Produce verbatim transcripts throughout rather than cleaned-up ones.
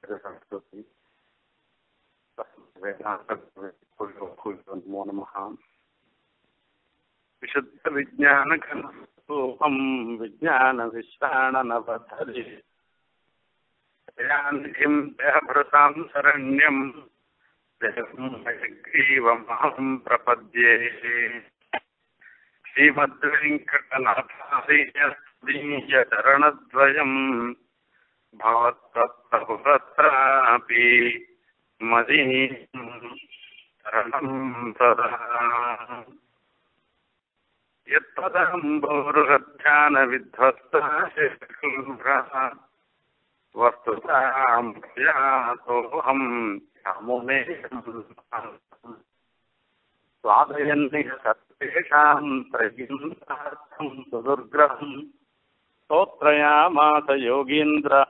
संस्कृति नमो नमः। विशुद्ध विज्ञान घनस्वरूपं विज्ञान विश्राणनवधरे दयानिधिं देहभृतां शरण्यं देवं हयग्रीवमहं प्रपद्ये। श्रीमद्वेङ्कटनाथार्य चरणद्वयं भवत्तत्रापि मदीयं शरणं सदा। यत्पदाम्बोरुहध्यानविध्वस्ता वस्तुतां प्रयातोऽहं यामुने स्वादयन्निह सर्वेषां प्रहिंसार्थं सुदुर्ग्रहं स्तोत्रयामास योगीन्द्रः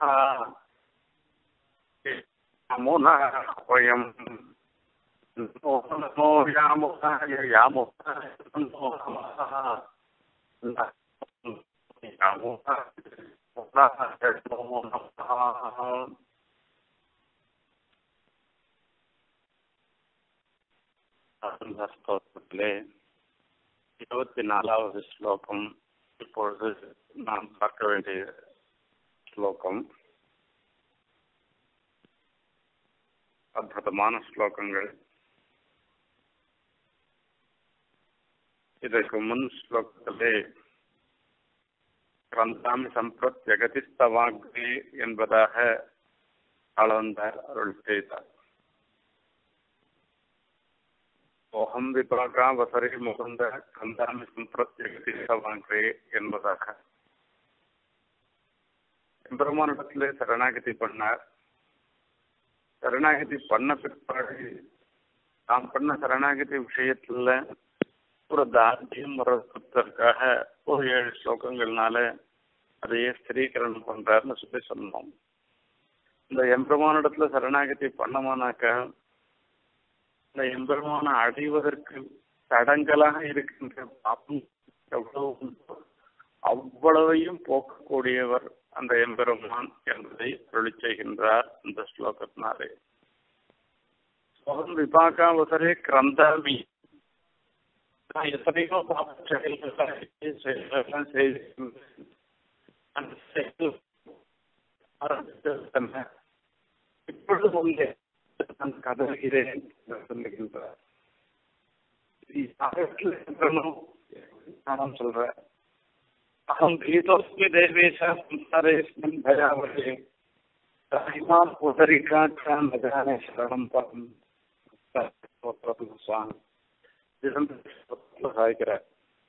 यमुना वयं नमो नमो यामुनाय यामुनाय नमो नमः यामुनाय नमो नमः। ஸ்தோத்திரத்திலே இருபத்தி நாலாவது ஸ்லோகம் இப்பொழுது நாம் பார்க்க வேண்டிய ஸ்லோகம். அற்புதமான ஸ்லோகங்கள். இதற்கு முன் ஸ்லோகத்திலே கிரந்தாமி சம்பிரத்யகதிஸ்தவாக்னே என்பதாக அளந்தார் அருள் செய்தார். ஓஹம் விபாகா வசரி முகுந்த கந்தாமி சம்பிரத்யகதிஸ்தவாக்னே என்பதாக எம்பெருமானிடத்திலே சரணாகதி பண்ணார். சரணாகதி பண்ண பிற்பாடு நாம் பண்ண சரணாகதி விஷயத்துல ஒரு தார்டியம் வர்றதுக்காக ஒரு ஏழு ஸ்லோகங்கள்னால அதையே ஸ்திரீகரணம் பண்றாருன்னு சொல்லி சொன்னோம். இந்த எம்பெருமானிடத்துல சரணாகதி பண்ணமானாக்க இந்த எம்பெருமான அடைவதற்கு தடங்கலாக இருக்கின்ற பாப்பம் எவ்வளவு அவ்வளவையும் போக்கக்கூடியவர் அந்த எம்பெருமான் என்பதை அருளி செய்கின்றார் இந்த ஸ்லோகத்தினாலே. சோகம் விபாகாவசரே கிரந்தாமி, நான் எத்தனையோ பாப்ப செயல்கள் செய்து இப்பொழுது உங்கே நான் கதறுகிறேன் சொல்லுகின்றார். நான் சொல்றேன், அகம் பீதோஸ்மி தேவேஷா சம்சாரேஸ்மின் பயாவஹே தாய்மாம் உதரிகாட்சா நஜானே சரணம் பரம் சுவாமி சாய்க்கிறார்.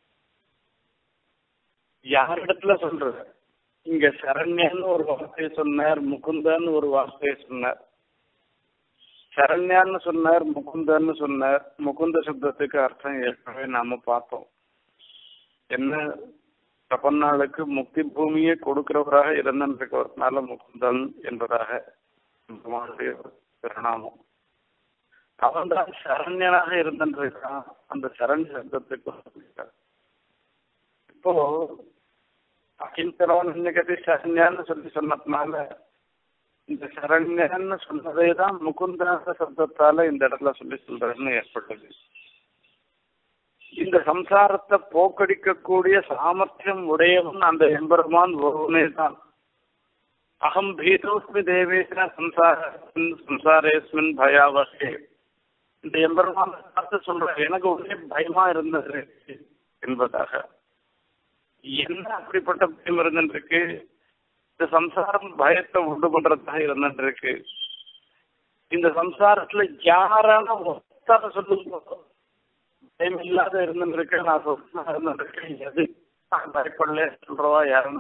யாரிடத்துல சொல்ற? இங்க சரண்யான்னு ஒரு வார்த்தையை சொன்னார், முகுந்தான்னு ஒரு வார்த்தையை சொன்னார். சரண்யான்னு சொன்னார், முகுந்தான்னு சொன்னார். முகுந்த சப்தத்துக்கு அர்த்தம் ஏற்கனவே நாம பார்த்தோம். என்ன, பிரபன்னாளுக்கு முக்தி பூமியை கொடுக்கிறவராக இருந்திருக்கிறதுனால முகுந்தன் என்பதாக பிரணாமம். அவன் தான் சரண்யனாக இருந்திருக்கான். அந்த சரண் சப்தத்துக்கு இப்போ அகிம்சரவன்யகதி சரண்யான்னு சொல்லி சொன்னதுனால இந்த சரண்யன்னு சொன்னதே தான் முகுந்தான சப்தத்தால இந்த இடத்துல சொல்லி சொல்றதுன்னு ஏற்பட்டது. இந்த சம்சாரத்தை போக்கடிக்கக்கூடிய சாமர்த்தியம் உடையவன் அந்த எம்பெருமான் ஒருவனே தான். அகம் பீதோஸ்மி தேவேஷா சம்சார சம்சாரேஸ்மின் பயாவஹே. இந்த எம்பெருமான் பார்த்து சொல்ற, எனக்கு ஒரே பயமா இருந்தது என்பதாக. என்ன அப்படிப்பட்ட பயம் இருந்துருக்கு? இந்த சம்சாரம் பயத்தை உண்டு பண்றதாக இருந்துருக்கு. இந்த சம்சாரத்துல யாரான ஒத்தார சொல்லுங்க, பயம் இல்லாத இருந்துருக்கேன், நான் சொன்னா இருந்துருக்கேன், எது நான் பயப்படல சொல்றவா யாருன்னு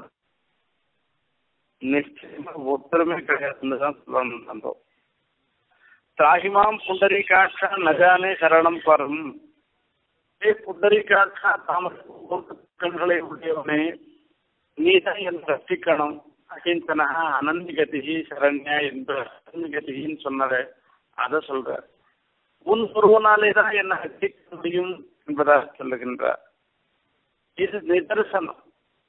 நிச்சயமா ஒருத்தருமே கிடையாதுன்னு தான் சொல்லணும். சந்தோம் தாகிமாம் புண்டரி காட்சா நஜானே சரணம் பரம். ஏ புண்டரி காட்சா தாமரை உடையவனே, நீதான் என் ரசிக்கணும். அகிஞ்சனா அனந்திகதி சரண்யா என்ற அனந்திகதின்னு சொன்னத அதை சொல்ற. உன் ஒருவனாலே தான் என்ன ரசிக்க முடியும் என்பதாக சொல்லுகின்றார். இது நிதர்சனம்.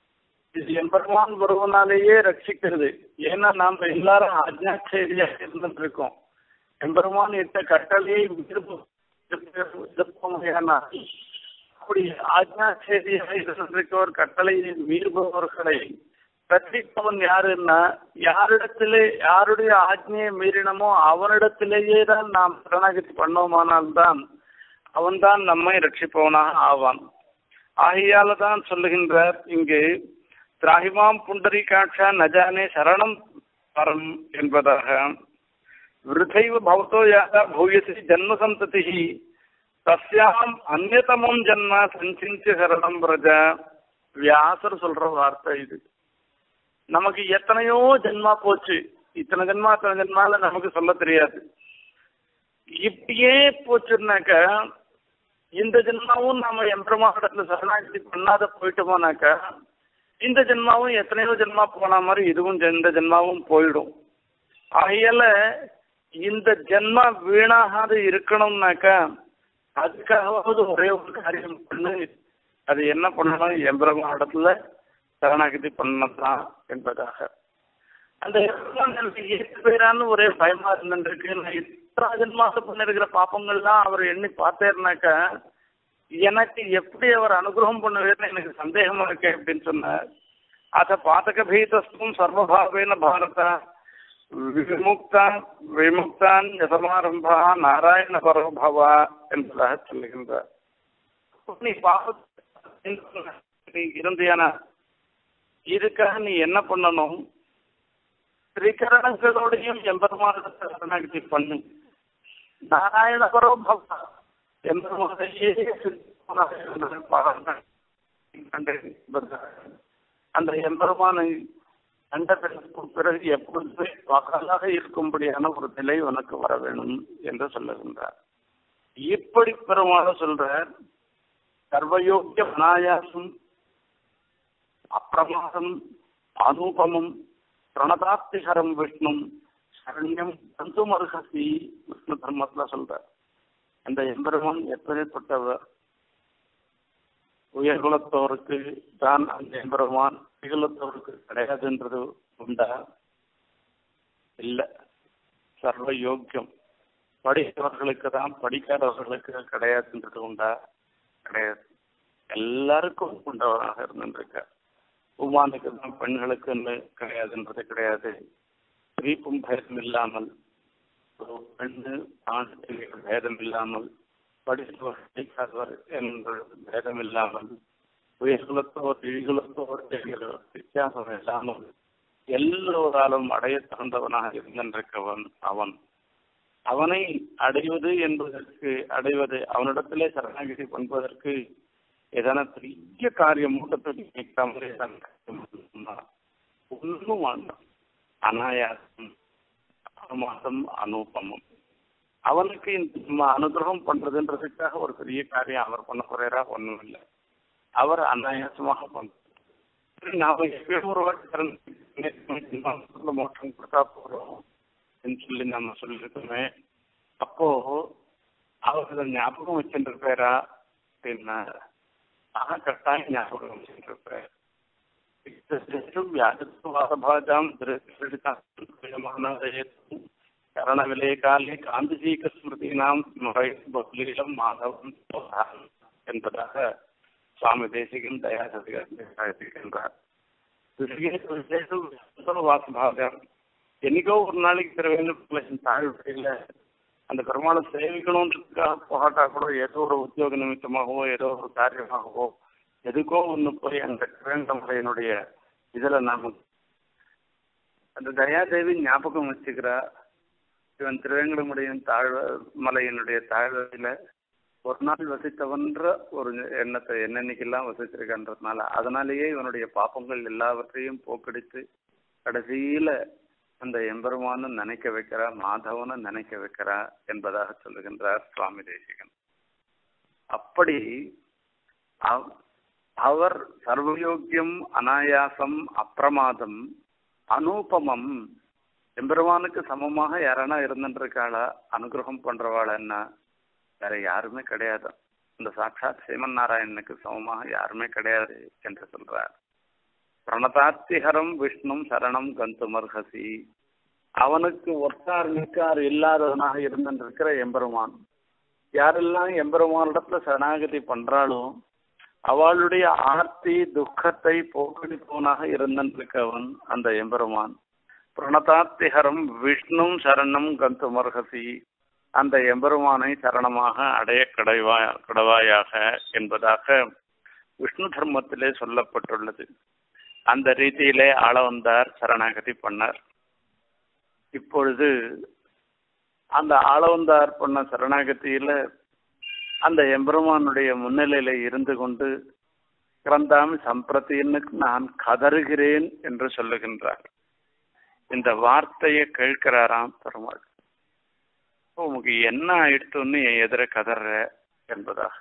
இது எம்பெருமான் ஒருவனாலேயே ரட்சிக்கிறது. ஏன்னா நாம எல்லாரும் ஆஜ்ஞாச்சேரியா இருந்துட்டு இருக்கோம். எம்பெருமான் இட்ட கட்டளையை இருப்போமையானா அப்படி ஆஜ்ஞாச்சேரியாக இருந்திருக்கவர் கட்டளையை மீறுபவர்களை ரட்சிப்பவன் யாருன்னா, யாரிடத்திலே யாருடைய ஆஜ்ஞையை மீறினமோ அவனிடத்திலேயே தான் நாம் சரணாகதி பண்ணோமானால்தான் அவன்தான் நம்மை ரட்சிப்பவனாக ஆவான். ஆகையால தான் சொல்லுகின்றார் இங்கு திராகிமாம் புண்டரீகாட்சா நஜானே சரணம் பரம் என்பதாக. விருதைவ பவதோ யாக பூயசி ஜன்ம சந்ததி தஸ்யாம் அந்நியதமம் ஜன்ம சஞ்சிந்திய சரணம் பிரஜ. வியாசர் சொல்ற வார்த்தை இது. நமக்கு எத்தனையோ ஜென்மா போச்சு, இத்தனை ஜென்மா அத்தனை ஜென்மால நமக்கு சொல்ல தெரியாது. இப்படியே போச்சுன்னாக்க இந்த ஜென்மாவும் நாம எம்பெருமானிடத்துல சரணாகதி பண்ணாத போயிட்டோமானாக்க இந்த ஜென்மாவும் எத்தனையோ ஜென்மா போன மாதிரி இதுவும் இந்த ஜென்மாவும் போயிடும். ஆகையால இந்த ஜென்மா வீணாகாது இருக்கணும்னாக்கா அதுக்காகவாவது ஒரே ஒரு காரியம் பண்ணு. அது என்ன பண்ணணும்? எம்பெருமானிடத்துல சரணாகதி பண்ணதான் என்பதாக. அந்த ஏற்று பேரான்னு ஒரே பயமா இருந்துருக்கு. நான் இத்தனை ஜென்மாச பண்ணிருக்கிற பாப்பங்கள்லாம் அவர் எண்ணி பார்த்தேன்னாக்கா எனக்கு எப்படி அவர் அனுகிரகம் பண்ணுவேன்னு எனக்கு சந்தேகமா இருக்கு அப்படின்னு சொன்னார். அத பாத்தக பீதஸ்தும் சர்வபாவேன பாரத விமுக்தான் விமுக்தான் யசமாரம்பா நாராயண பரோபவா என்பதாக சொல்லுகின்றார். நீ பாவ இருந்தியானா இதுக்காக நீ என்ன பண்ணணும்? திரிகரணங்களோடையும் எம்பெருமானிடத்தை சரணாகதி பண்ணு. நாராயண பரோபவா எம்பெருமானையே அந்த எம்பெருமானை கண்ட பிறகு எப்பொழுதுமே பகலாக இருக்கும்படியான ஒரு நிலை உனக்கு வர வேணும் என்று சொல்லுகின்றார். இப்படி பெருமாள் சொல்றார், சர்வயோக்கிய அநாயாசம் அப்பிரமாதம் அனூபமும் பிரணதாப்திகரம் விஷ்ணும் சரண்யம் தந்துமருகசி விஷ்ணு தர்மத்துல சொல்றார். அந்த எம்பெருமான் எப்படிப்பட்டவர்? உயர்குலத்தோருக்கு தான் அந்த எம்பெருமான் திகுலத்தோருக்கு கிடையாதுன்றது உண்டா? இல்ல. சர்வ யோக்கியம் படித்தவர்களுக்கு தான் படிக்காதவர்களுக்கு கிடையாதுன்றது உண்டா? கிடையாது. எல்லாருக்கும் உண்டவராக இருந்துருக்க. உமானுக்கு தான் பெண்களுக்கு கிடையாதுன்றது கிடையாது. ஸ்ரீப்பும் பேதம் இல்லாமல் பெண்ணு ஆண் பேதம் இல்லாமல் படித்தவர் படிக்காதவர் என்ற பேதம் இல்லாமல் உயர்குலத்தோர் இழிகுலத்தோர் வித்தியாசம் இல்லாமல் எல்லோராலும் அடைய தகுந்தவனாக இருந்திருக்கவன் அவன். அவனை அடைவது என்பதற்கு அடைவது அவனிடத்திலே சரணாகதி பண்ணுவதற்கு ஏதான பெரிய காரியம் மூட்டத்தை நினைக்காமலே ஒன்றும் வேண்டாம். அநாயாசம் அப்பிரமாதம் அனூபமம். அவனுக்கு இந்த அனுகிரகம் பண்றதுன்றதுக்காக ஒரு பெரிய காரியம் அவர் பண்ண போறா ஒன்றும் இல்லை. அவர் அநாயாசமாக பண்றார். நாம எப்பயும் ஒரு வாட்டி மோட்டம் கொடுத்தா போறோம் சொல்லி நம்ம சொல்லிருக்கோமே. அப்போ அவர் ஞாபகம் வச்சுருப்பாரா அப்படின்னா ஆக கட்டாயம் ஞாபகம் வச்சுருப்பார். வியாஜத்வாதபாஜாம் கரண விலை காலே காந்திஜீக ஸ்மிருதினாம் பகுலீலம் மாதவம் என்பதாக சுவாமி தேசிகன் தயாரிக்கின்றார். வாசபாகம் என்னைக்கோ ஒரு நாளைக்கு திருவேணும் தாழ்வுல அந்த பெருமாளை சேவிக்கணுன்றதுக்காக போகாட்டா கூட ஏதோ ஒரு உத்தியோக நிமித்தமாகவோ ஏதோ ஒரு காரியமாகவோ எதுக்கோ ஒன்று போய் அந்த திருவேங்கமலையினுடைய இதுல நாம அந்த தயாதேவி ஞாபகம் வச்சுக்கிறா. இவன் திருவேங்கடமுடையின் தாழ்வ மலையினுடைய தாழ்வையில ஒரு நாள் வசித்தவன்ற ஒரு எண்ணத்தை என்னன்னைக்கெல்லாம் வசிச்சிருக்கன்றதுனால அதனாலேயே இவனுடைய பாப்பங்கள் எல்லாவற்றையும் போக்கடித்து கடைசியில அந்த எம்பெருமானு நினைக்க வைக்கிறா, மாதவனை நினைக்க வைக்கிறா என்பதாக சொல்லுகின்றார் சுவாமி தேசிகன். அப்படி அவர் சர்வயோக்கியம் அநாயாசம் அப்பிரமாதம் அனூபமம். எம்பெருமானுக்கு சமமாக யாரானா இருந்துருக்காளா அனுகிரகம் பண்றவாளன்னா வேற யாருமே கிடையாது. இந்த சாட்சாத் ஸ்ரீமன் நாராயணனுக்கு சமமாக யாருமே கிடையாது என்று சொல்றார். பிரணதாத்திஹரம் விஷ்ணும் சரணம் கந்துமர்ஹசி. அவனுக்கு ஒத்தார் நிற்கார் இல்லாதவனாக இருந்திருக்கிற எம்பெருமான். யாரெல்லாம் எம்பெருமானிடத்துல சரணாகதி பண்றாளோ அவளுடைய ஆர்த்தி துக்கத்தை போக்கடிப்பவனாக இருந்திருக்கவன் அந்த எம்பெருமான். பிரணதாத்திஹரம் விஷ்ணும் சரணம் கந்துமர்ஹசி. அந்த எம்பெருமானை சரணமாக அடைய கடவா கடவாயாக என்பதாக விஷ்ணு தர்மத்திலே சொல்லப்பட்டுள்ளது. அந்த ரீதியிலே ஆள வந்தார் சரணாகதி பண்ணார். இப்பொழுது அந்த ஆளவந்தார் பண்ண சரணாகதியில அந்த எம்பெருமானுடைய முன்னிலையில இருந்து கொண்டு கிரந்தாமி சம்பிரத்தினுக்கு நான் கதறுகிறேன் என்று சொல்லுகின்றார். இந்த வார்த்தையை கேட்கிறாராம் பெருமாள். உனக்கு என்ன ஆயிடுத்துன்னு என் எதிர கதற என்பதாக.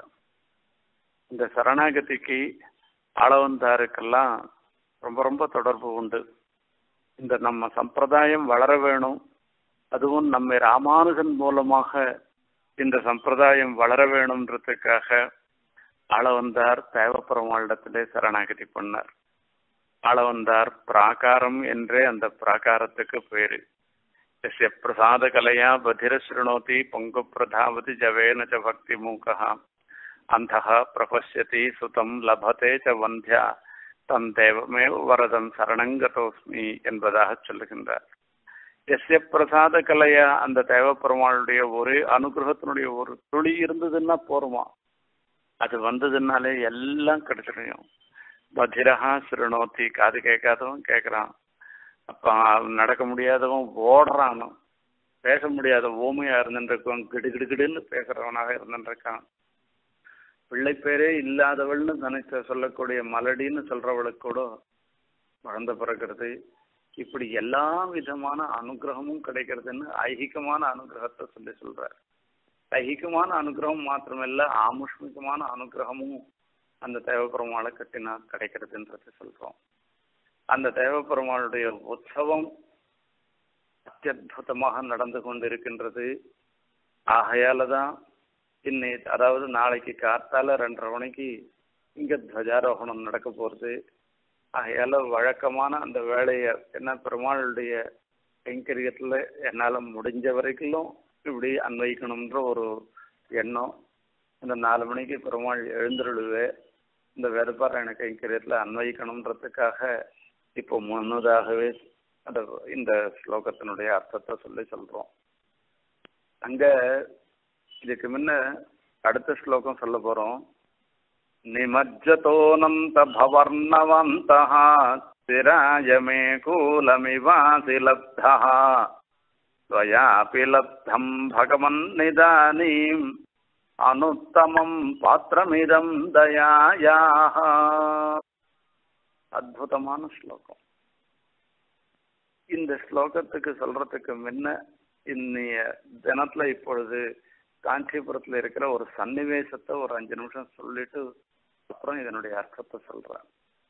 இந்த சரணாகதிக்கு ஆளவந்தாருக்கெல்லாம் ரொம்ப ரொம்ப தொடர்பு உண்டு. இந்த நம்ம சம்பிரதாயம் வளர வேணும், அதுவும் நம்ம ராமானுஜன் மூலமாக இந்த சம்பிரதாயம் வளர வேணும்ன்றதுக்காக ஆளவந்தார் தேவப்பெருமாளிடத்திலே சரணாகதி பண்ணார். ஆளவந்தார் பிராகாரம் என்றே அந்த பிராகாரத்துக்கு பேரு. எஸ்ய பிரசாத கலையா பதிர ஸ்ருணோதி பொங்கு பிரதாவதி ஜவேன ச பக்தி மூகா அந்தஹ பிரபஷ்யதி சுதம் லபதே ச வந்தியா தம் தேவமே வரதம் சரணங்கதோஸ்மி என்பதாக சொல்லுகின்றார். எஸ்ய பிரசாத கலையா, அந்த தேவப்பெருமாளுடைய ஒரு அனுகிரகத்தினுடைய ஒரு துளி இருந்ததுன்னா போருமா, அது வந்ததுனாலே எல்லாம் கிடைச்சிடும். பதிரஹா சிறுநோத்தி, காது கேட்காதவன் கேட்கறான், அப்ப நடக்க முடியாதவன் ஓடுறானோ, பேச முடியாத ஊமையா இருந்துருக்கான், கிடுகிடுகிடுன்னு பேசுறவனாக இருந்துருக்கான், பிள்ளை பேரே இல்லாதவள்னு நினைச்ச சொல்லக்கூடிய மலடின்னு சொல்றவளுக்கு கூட குழந்தை பிறக்கிறது. இப்படி எல்லா விதமான அனுகிரகமும் கிடைக்கிறதுன்னு ஐகிகமான அனுகிரகத்தை சொல்லி சொல்றார். ஐகிகமான அனுகிரகம் மாத்திரமல்ல, ஆமுஷ்மிகமான அனுகிரகமும் அந்த தேவப்பெருமாளை கட்டினா கிடைக்கிறதுன்றது சொல்றோம். அந்த தேவப்பெருமாளுடைய உற்சவம் அத்தியுதமாக நடந்து கொண்டிருக்கின்றது. ஆகையாலதான் இன்னை அதாவது நாளைக்கு காத்தால ரெண்டரை மணிக்கு இங்க துவஜாரோகணம் நடக்க போறது. ஆகையால வழக்கமான அந்த வேலையை என்ன பெருமாளுடைய கைங்கரியத்துல என்னால முடிஞ்ச வரைக்கும் இப்படி அன்வைக்கணும்ன்ற ஒரு எண்ணம். இந்த நாலு மணிக்கு பெருமாள் எழுந்தருளுவே இந்த வேறுபாராயண கைங்கரியத்துல அன்வைக்கணும்ன்றதுக்காக இப்போ முன்னதாகவே அந்த இந்த ஸ்லோகத்தினுடைய அர்த்தத்தை சொல்லி சொல்றோம். அங்க இதுக்கு முன்ன அடுத்த ஸ்லோகம் சொல்ல போறோம். நிமஜ்ஜதோனந்த பவர்ணவந்தஹ ஸ்திராயமே கூலமிவாசி லப்தஹ ஸ்வயாபி லப்தம் பகவன் நிதானீம் அனுத்தமம் பாத்திரமிதம் தயாயாஹ. அற்புதமான ஸ்லோகம். இந்த ஸ்லோகத்துக்கு சொல்றதுக்கு முன்ன இன்னைய தினத்துல இப்பொழுது காஞ்சிபுரத்துல இருக்கிற ஒரு சன்னிவேசத்தை ஒரு அஞ்சு நிமிஷம் சொல்லிட்டு அப்புறம் இதனுடைய அர்த்தத்தை சொல்றேன்.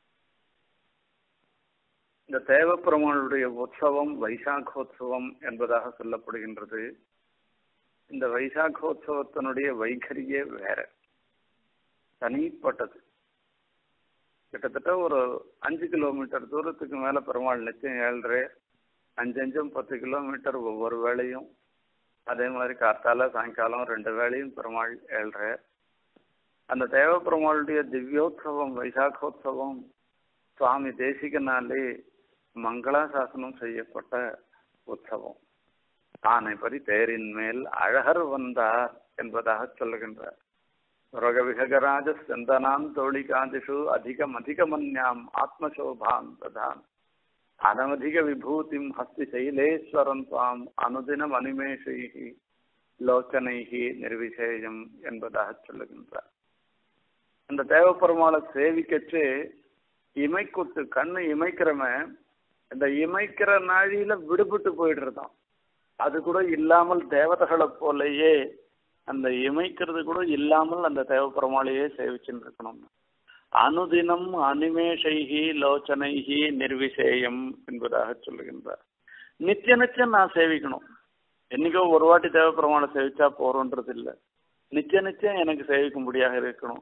இந்த தேவப்பெருமாளுடைய உற்சவம் வைசாகோத்சவம் என்பதாக சொல்லப்படுகின்றது. இந்த வைசாகோத்சவத்தினுடைய வைகரியே வேற, தனிப்பட்டது. கிட்டத்தட்ட ஒரு அஞ்சு கிலோமீட்டர் தூரத்துக்கு மேல பெருமாள் நிச்சயம் ஏழ்றே, அஞ்சு அஞ்சும் பத்து கிலோமீட்டர் ஒவ்வொரு வேளையும். அதே மாதிரி காத்தால சாயங்காலம் ரெண்டு வேளையும் பெருமாள் ஏழ்ற. அந்த தேவப்பெருமாளுடைய திவ்யோத்சவம் வைசாகோத்சவம் சுவாமி தேசிகனாலே மங்களாசாசனம் செய்யப்பட்ட உற்சவம். ஆனை பரி தேரின் மேல் அழகர் வந்தார் என்பதாக சொல்லுகின்றார். ரோகவிகராஜ செந்தனாம் தோழிகாதிஷு அதிகம் அதிகமன்யாம் ஆத்மசோபாம் பிரதான் அனவதிக விபூதிம் ஹஸ்தி சைலேஸ்வரம் தாம் அனுதினம் அனிமேஷைகி லோச்சனைகி நிர்விசேயம் என்பதாக சொல்லுகின்றார். அந்த தேவப்பெருமாளை சேவிக்கச்சு இமைக்குத்து கண்ணு இமைக்கிறவ இந்த இமைக்கிற நாழியில விடுபட்டு போயிடுறதான். அது கூட இல்லாமல் தேவதைகளை போலேயே அந்த இமைக்கிறது கூட இல்லாமல் அந்த தேவப்பெருமாளையே சேவிச்சுட்டு இருக்கணும். அனுதினம் அனிமேஷைகி லோச்சனைகி நிர்விசேயம் என்பதாக சொல்லுகின்றார். நித்திய நித்தியம் நான் சேவிக்கணும். என்னைக்கோ ஒரு வாட்டி தேவப்பெருமாளை சேவிச்சா போறோன்றது இல்லை, நித்திய நித்தியம் எனக்கு சேவிக்கும்படியாக இருக்கணும்.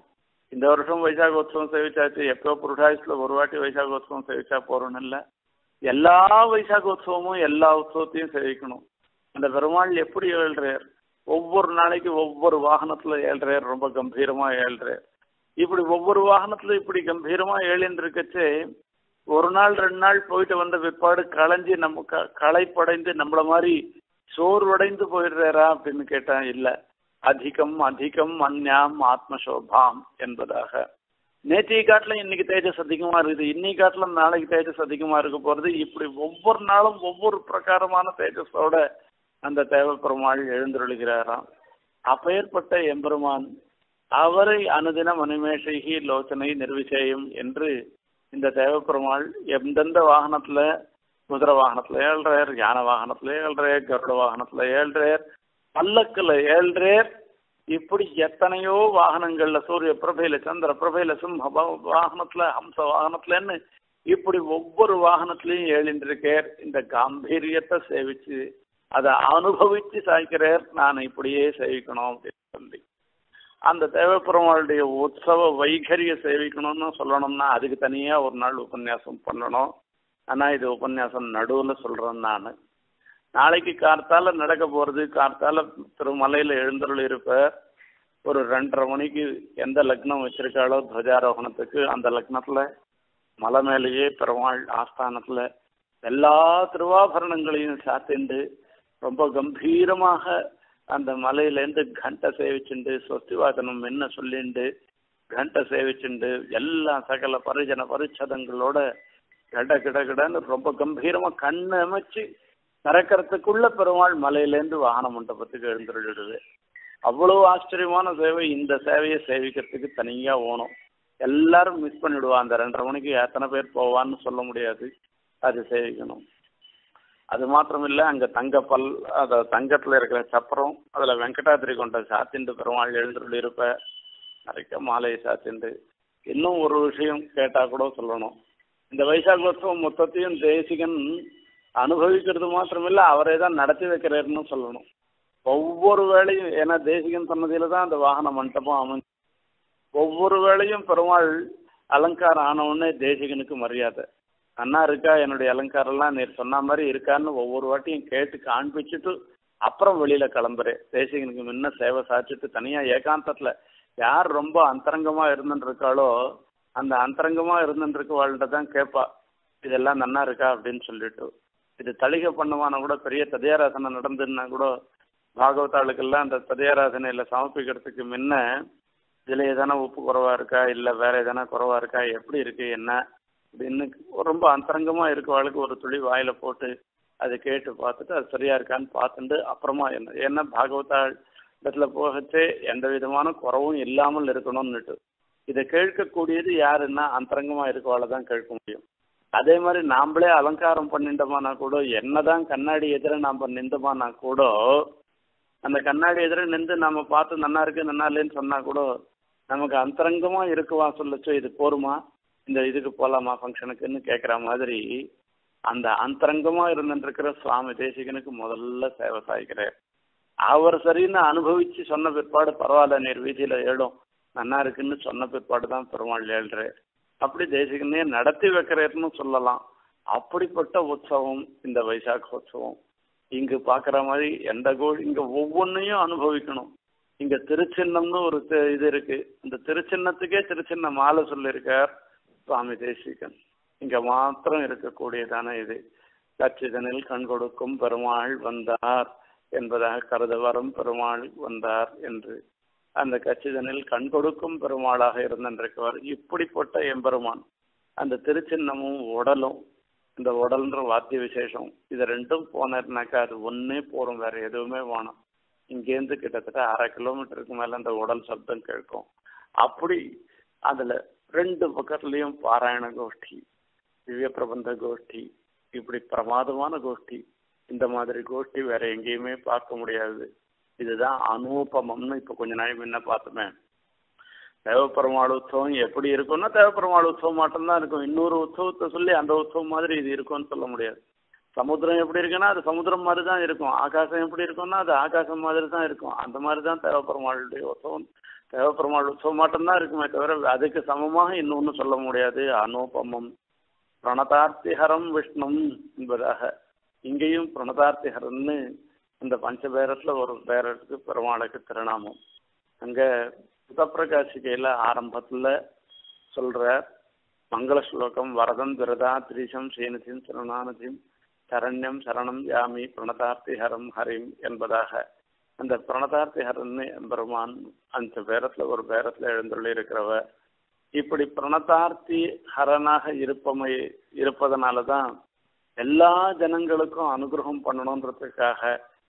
இந்த வருஷம் வைசாகோத்சவம் சேவிச்சாச்சு, எப்போ புருஷாயுஸ்ல ஒரு வாட்டி வைசாகோத்சவம் சேவிச்சா போறோம்னு இல்லை, எல்லா வைசாகோத்சவமும் எல்லா உற்சவத்தையும் சேவிக்கணும். அந்த பெருமாள் எப்படி ஏழ்றார், ஒவ்வொரு நாளைக்கு ஒவ்வொரு வாகனத்துல ஏழ்றார், ரொம்ப கம்பீரமா ஏழ்றார். இப்படி ஒவ்வொரு வாகனத்துல இப்படி கம்பீரமா ஏழின்னு இருக்கச்சு ஒரு நாள் ரெண்டு நாள் போயிட்டு வந்த பிற்பாடு களைஞ்சி நம்ம க களைப்படைந்து நம்மள மாதிரி சோர்வடைந்து போயிடுறாரா அப்படின்னு கேட்டா இல்ல. அதிகம் அதிகம் மன்யாம் ஆத்மசோபாம் என்பதாக. நேற்றைய காட்டிலும் இன்னைக்கு தேஜஸ் அதிகமா இருக்குது, இன்னைக்கு காட்டிலும் நாளைக்கு தேஜஸ் அதிகமா இருக்க போறது. இப்படி ஒவ்வொரு நாளும் ஒவ்வொரு பிரகாரமான தேஜஸோட அந்த தேவப்பெருமாள் எழுந்தருளுகிறாராம். அப்பேற்பட்ட எம்பெருமான் அவரை அனுதின மணிமேஷைகி லோச்சனை நிர்விசேயம் என்று இந்த தேவப்பெருமாள் எந்தெந்த வாகனத்துல, குதிரை வாகனத்துல ஏழ்றார், யானை வாகனத்துல ஏழ்றார், கருட வாகனத்துல ஏழ்றார், பல்லக்குல ஏழ்றார், இப்படி எத்தனையோ வாகனங்கள்ல சூரிய பிரபையில சந்திர பிரபையில சிம்ம வாகனத்துல ஹம்ச வாகனத்துலன்னு இப்படி ஒவ்வொரு வாகனத்திலையும் ஏழின்றிருக்கார். இந்த காம்பீரியத்தை சேவிச்சு அதை அனுபவிச்சு சாய்க்கிறார். நான் இப்படியே சேவிக்கணும் அப்படின்னு சொல்லி அந்த தேவப்பெருமாளுடைய உற்சவ வைகரிய சேவிக்கணும்னு சொல்லணும்னா அதுக்கு தனியா ஒரு நாள் உபன்யாசம் பண்ணணும். ஆனா இது உபன்யாசம் நடுவுல சொல்றேன். நான் நாளைக்கு கார்த்தால நடக்க போறது, கார்த்தால திருமலையில எழுந்தருள் இருப்ப ஒரு ரெண்டரை மணிக்கு எந்த லக்னம் வச்சிருக்காளோ துவஜாரோகணத்துக்கு, அந்த லக்னத்துல மலை மேலேயே பெருமாள் ஆஸ்தானத்துல எல்லா திருவாபரணங்களையும் சாத்திண்டு ரொம்ப கம்பீரமாக அந்த மலையிலேருந்து கண்டை சேவிச்சுண்டு சொஸ்திவாதனம் என்ன சொல்லிண்டு கண்டை சேவிச்சுண்டு எல்லா சகல பரிஜன பரிச்சதங்களோட கட கிட கிடன்னு ரொம்ப கம்பீரமா கண்ணை அமைச்சு திறக்கிறதுக்குள்ள பெருமாள் மலையிலேருந்து வாகன மண்டபத்துக்கு எழுந்துருடுது. அவ்வளவு ஆச்சரியமான சேவை. இந்த சேவையை சேவிக்கிறதுக்கு தனியா ஓணும். எல்லாரும் மிஸ் பண்ணிவிடுவா. அந்த ரெண்டரை மணிக்கு எத்தனை பேர் போவான்னு சொல்ல முடியாது. அது சேவிக்கணும். அது மாத்திரம் இல்லை, அங்கே தங்க பல் அதை தங்கத்தில் இருக்கிற சப்பரம் அதில் வெங்கடாத்திரி கொண்ட சாத்திண்டு பெருமாள் எழுந்துள்ள இருப்ப நிறைய மாலையை சாத்திண்டு. இன்னும் ஒரு விஷயம் கேட்டால் கூட சொல்லணும். இந்த வைசாகோத்சவம் மொத்தத்தையும் தேசிகன் அனுபவிக்கிறது மாத்திரமில்லை, அவரே தான் நடத்தி வைக்கிறாருன்னு சொல்லணும். ஒவ்வொரு வேளையும், ஏன்னா தேசிகன் சொன்னதில தான் அந்த வாகன மண்டபம் அமைஞ்சு ஒவ்வொரு வேளையும் பெருமாள் அலங்காரம் ஆனவுடனே தேசிகனுக்கு மரியாதை. அண்ணா இருக்கா, என்னுடைய அலங்காரம்லாம் நீர் சொன்ன மாதிரி இருக்கான்னு ஒவ்வொரு வாட்டியும் கேட்டு காண்பிச்சுட்டு அப்புறம் வெளியில கிளம்புறேன். தேசிகனுக்கு முன்ன சேவை சாய்ச்சிட்டு தனியா ஏகாந்தத்துல யார் ரொம்ப அந்தரங்கமா இருந்துட்டு இருக்காளோ அந்த அந்தரங்கமா இருந்துட்டு இருக்கவாள்கிட்ட தான் கேட்பா, இதெல்லாம் நன்னா இருக்கா அப்படின்னு சொல்லிட்டு. இது தளிகை பண்ணவான கூட பெரிய ததியாராசனை நடந்துன்னா கூட பாகவதாளுக்கெல்லாம் அந்த ததியாராசனையில சமர்ப்பிக்கிறதுக்கு முன்ன இதுல எதனா உப்பு குறைவா இருக்கா, இல்லை வேற எதனா குறைவா இருக்கா, எப்படி இருக்கு என்ன அப்படின்னு ரொம்ப அந்தரங்கமா இருக்கவாளுக்கு ஒரு துளி வாயில போட்டு அதை கேட்டு பார்த்துட்டு அது சரியா இருக்கான்னு பார்த்துட்டு அப்புறமா என்ன ஏன்னா பாகவதாள் இடத்துல போகச்சே எந்த விதமான குறவும் இல்லாமல் இருக்கணும்னுட்டு. இதை கேட்கக்கூடியது யாருன்னா அந்தரங்கமா இருக்கவாளை தான் கேட்க முடியும். அதே மாதிரி நாம்ளே அலங்காரம் பண்ணிட்டோமானா கூட, என்னதான் கண்ணாடி எதிர நாம நின்றோமானா கூட, அந்த கண்ணாடி எதிர நின்று நம்ம பார்த்து நன்னா இருக்கு நன்னா இல்லைன்னு சொன்னா கூட நமக்கு அந்தரங்கமா இருக்குவா சொல்லச்சோ இது போருமா, இந்த இதுக்கு போகலாமா ஃபங்க்ஷனுக்குன்னு கேட்குற மாதிரி அந்த அந்தரங்கமா இருந்துருக்கிற சுவாமி தேசிகனுக்கு முதல்ல சேவை சாய்க்கிறார். அவர் சரின்னு அனுபவிச்சு சொன்ன பிற்பாடு பரவாயில்ல நீர் வீதியில ஏழும் நன்னா இருக்குன்னு சொன்ன பிற்பாடு தான் பெருமாள் ஏழ்றார். அப்படி தேசிகனே நடத்தி வைக்கிறார்னு சொல்லலாம். அப்படிப்பட்ட உற்சவம் இந்த வைசாகோத்சவம். இங்கு பார்க்குற மாதிரி எந்த கோள் இங்க ஒவ்வொன்றையும் அனுபவிக்கணும். இங்க திருச்சின்னம்னு ஒரு இது இருக்கு. இந்த திருச்சின்னத்துக்கே திருச்சின்ன மாலை சொல்லியிருக்கார் சுவாமி தேசிகன். இங்க மாத்திரம் இருக்கக்கூடியதான இது கச்சிதனில் கண் கொடுக்கும் பெருமாள் வந்தார் என்பதாக கருத வரும் பெருமாள் வந்தார் என்று அந்த கச்சிதனில் கண் கொடுக்கும் பெருமாளாக இருந்திருக்கவர். இப்படிப்பட்ட எம்பெருமான் அந்த திருச்சின்னமும் உடலும், இந்த உடல்ன்ற வாத்திய விசேஷம் இது ரெண்டும் போனேன்னாக்கா அது ஒன்னே போறோம், வேற எதுவுமே வேணும். இங்கேருந்து கிட்டத்தட்ட அரை கிலோமீட்டருக்கு மேல அந்த உடல் சப்தம் கேட்கும். அப்படி அதுல ரெண்டு பக்கத்துலயும் பாராயண கோஷ்டி, திவ்ய பிரபந்த கோஷ்டி, இப்படி பிரமாதமான கோஷ்டி. இந்த மாதிரி கோஷ்டி வேற எங்கேயுமே பார்க்க முடியாது. இதுதான் அனுபவம்னு இப்ப கொஞ்ச நாள் முன்ன பார்த்தோமே. தேவப்பெருமாள் உற்சவம் எப்படி இருக்கும்னா தேவப்பெருமாள் உற்சவம் மட்டும்தான் இருக்கும். இன்னொரு உற்சவத்தை சொல்லி அந்த உற்சவம் மாதிரி இது இருக்கும்னு சொல்ல முடியாது. சமுத்திரம் எப்படி இருக்குன்னா அது சமுத்திரம் மாதிரி தான் இருக்கும், ஆகாசம் எப்படி இருக்கும்னா அது ஆகாசம் மாதிரி தான் இருக்கும். அந்த மாதிரி தான் தேவப்பெருமாளுடைய உற்சவம். தேவப்பெருமாள் உற்சவம் மட்டும்தான் இருக்குமே தவிர அதுக்கு சமமாக இன்னொன்னு சொல்ல முடியாது. அனுபமம் பிரணதார்த்திஹரம் விஷ்ணும் என்பதாக இங்கேயும் பிரணதார்த்திஹரன்னு இந்த பஞ்சபேரத்துல ஒரு பேரத்துக்கு பெருமாளுக்கு திருநாமம். அங்க புதப்பிரகாசிகையில ஆரம்பத்துல சொல்ற மங்கள ஸ்லோகம் வரதம் விரதா திரிசம் ஸ்ரீநிதியும் சரணாநிதியும் சரண்யம் சரணம் யாமி பிரணதார்த்திஹரம் ஹரிம் என்பதாக அந்த பிரணதார்த்திஹரன்னு பெருமான் அந்த பேரத்துல ஒரு பேரத்துல எழுந்துள்ளி இருக்கிறவ. இப்படி பிரணதார்த்தி ஹரனாக இருப்பமை இருப்பதனாலதான் எல்லா ஜனங்களுக்கும் அனுகிரகம் பண்ணணுன்றதுக்காக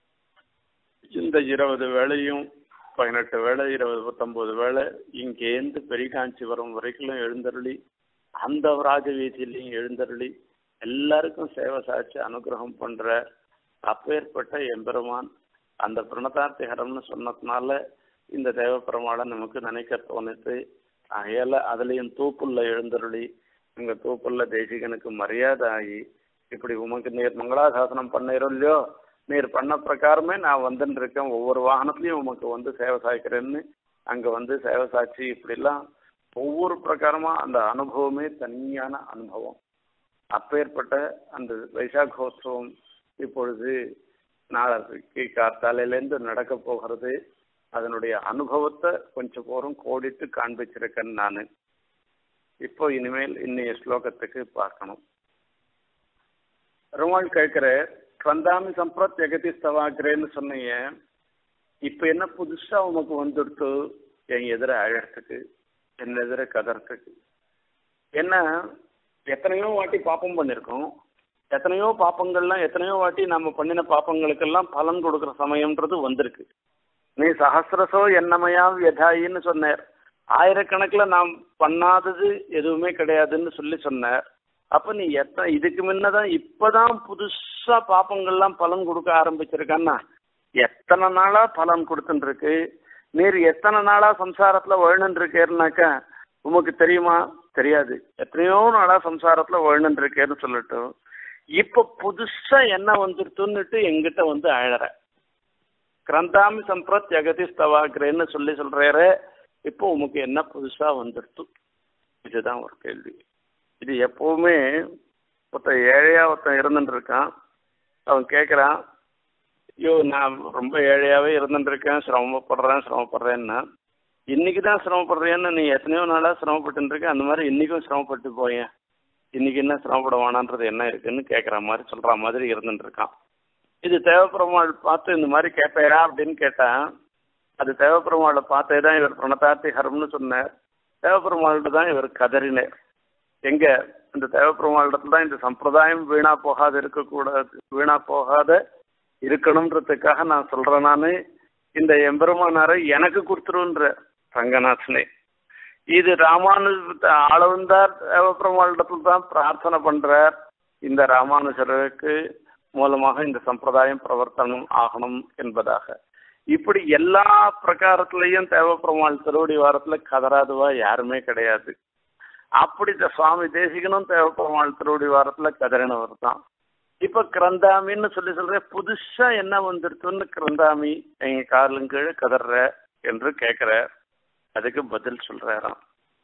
இந்த இருபது வேளையும் பதினெட்டு வேளை இருபது பத்தொன்பது வேளை இங்கேருந்து பெரிய காஞ்சிபுரம் வரைக்கும் எழுந்தருளி அந்த ராஜ வீதியிலையும் எழுந்தருளி எல்லாருக்கும் சேவை சாட்சி அனுகிரகம் பண்ற அப்பேற்பட்ட எம்பெருமான் அந்த பிரணதார்த்திஹரம்னு சொன்னதுனால இந்த தேவப்பெருமாளை நமக்கு நினைக்க தோணுது. அகையால அதுலயும் தூப்புள்ள எழுந்தருளி அங்க தூப்புள்ள தேசிகனுக்கு மரியாதை ஆகி இப்படி உமக்கு நீர் மங்களாசாசனம் பண்ணீரோ இல்லையோ நீர் பண்ண பிரகாரமே நான் வந்துட்டு இருக்கேன், ஒவ்வொரு வாகனத்திலையும் உமக்கு வந்து சேவை சாய்க்கிறேன்னு அங்க வந்து சேவை சாட்சி இப்படிலாம் ஒவ்வொரு பிரகாரமா அந்த அனுபவமே தனியான அனுபவம். அப்பேற்பட்ட அந்த வைசாகோத்சவம் இப்பொழுது நாளைக்கு காத்தாலையிலேருந்து நடக்க போகிறது. அதனுடைய அனுபவத்தை கொஞ்சம் போரும் கோடிட்டு காண்பிச்சிருக்கேன் நான். இப்போ இனிமேல் இன்னைய ஸ்லோகத்துக்கு பார்க்கணும். பெருமாள் கேட்கிற கந்தாமி சம்பிரத் எகதி ஸ்தவாக்கிறேன்னு சொன்னீங்க. இப்ப என்ன புதுசா உமக்கு வந்துடுத்து என் எதிர அழறதுக்கு, என் எதிர கதறதுக்கு? என்ன எத்தனையோ வாட்டி பாப்பம் பண்ணிருக்கோம், எத்தனையோ பாப்பங்கள்லாம் எத்தனையோ வாட்டி நம்ம பண்ணின பாப்பங்களுக்கெல்லாம் பலன் கொடுக்குற சமயம்ன்றது வந்திருக்கு. நீ சஹசிரசோ என்னமையா வியதாயின்னு சொன்னார். ஆயிரக்கணக்கில் நாம் பண்ணாதது எதுவுமே கிடையாதுன்னு சொல்லி சொன்னார். அப்ப நீ எத்தனை இதுக்கு முன்னதான் இப்பதான் புதுசா பாப்பங்கள்லாம் பலன் கொடுக்க ஆரம்பிச்சிருக்கான்னா எத்தனை நாளா பலன் கொடுத்துட்டு இருக்கு? நீர் எத்தனை நாளா சம்சாரத்துல வழணுன்னு இருக்கேன்னாக்கா உமக்கு தெரியுமா? தெரியாது. எத்தனையோ நாளா சம்சாரத்துல வழணுன்னு இருக்கேன்னு சொல்லிட்டு இப்ப புதுசா என்ன வந்துருத்துன்னுட்டு எங்கிட்ட வந்து அழற. கிரந்தாமி சம்பிரத் ஜெகதி ஸ்தவாக்கிறேன்னு சொல்லி சொல்றாரு. இப்போ உமக்கு என்ன புதுசா வந்துடுத்து? இதுதான் ஒரு கேள்வி. இது எப்பவுமே ஒருத்தன் ஏழையா ஒருத்தன் இருந்துட்டு இருக்கான். அவன் கேட்குறான், ஐயோ நான் ரொம்ப ஏழையாவே இருந்துட்டு இருக்கேன், சிரமப்படுறேன் சிரமப்படுறேன்னா இன்னைக்கு தான் சிரமப்படுறேன்னு நீ எத்தனையோ நாளா சிரமப்பட்டு இருக்க, அந்த மாதிரி இன்னைக்கும் சிரமப்பட்டு போயேன், இன்னைக்கு என்ன சிரமப்பட வேணான்றது என்ன இருக்குன்னு கேட்குற மாதிரி சொல்ற மாதிரி இருந்துட்டு இருக்கான். இது தேவப்பெருமாள் பார்த்து இந்த மாதிரி கேட்பேரா அப்படின்னு கேட்டான். அது தேவப்பெருமாளை பார்த்தே தான் இவர் பிரணதார்த்திஹரம்னு சொன்னார். தேவப்பெருமாள்கிட்ட தான் இவர் கதறினார். எங்க இந்த தேவப்பெருமாளிடத்துல தான் இந்த சம்பிரதாயம் வீணா போகாத இருக்கக்கூடாது, வீணா போகாத இருக்கணும்ன்றதுக்காக நான் சொல்றேன். நானு இந்த எம்பெருமானாரை எனக்கு கொடுத்துருன்ற ரங்கநாதனே. இது ராமானுஜ ஆளவந்தார் தேவப்பெருமாளிடத்துல தான் பிரார்த்தனை பண்றார். இந்த ராமானுஜருக்கு மூலமாக இந்த சம்பிரதாயம் பிரவர்த்தனம் ஆகணும் என்பதாக. இப்படி எல்லா பிரகாரத்திலையும் தேவப்பெருமாள் திருவடி வாரத்துல கதறாதுவா யாருமே கிடையாது. அப்படி சுவாமி தேசிகனும் தேவப்பெருமாள் திருவடி வாரத்துல கதறினவர் தான். இப்ப கிரந்தாமின்னு சொல்லி சொல்ற புதுசா என்ன வந்துருத்துன்னு கிரந்தாமி எங்க காலும் கீழே கதற என்று கேட்கிற. அதுக்கு பதில் சொல்றாராம்.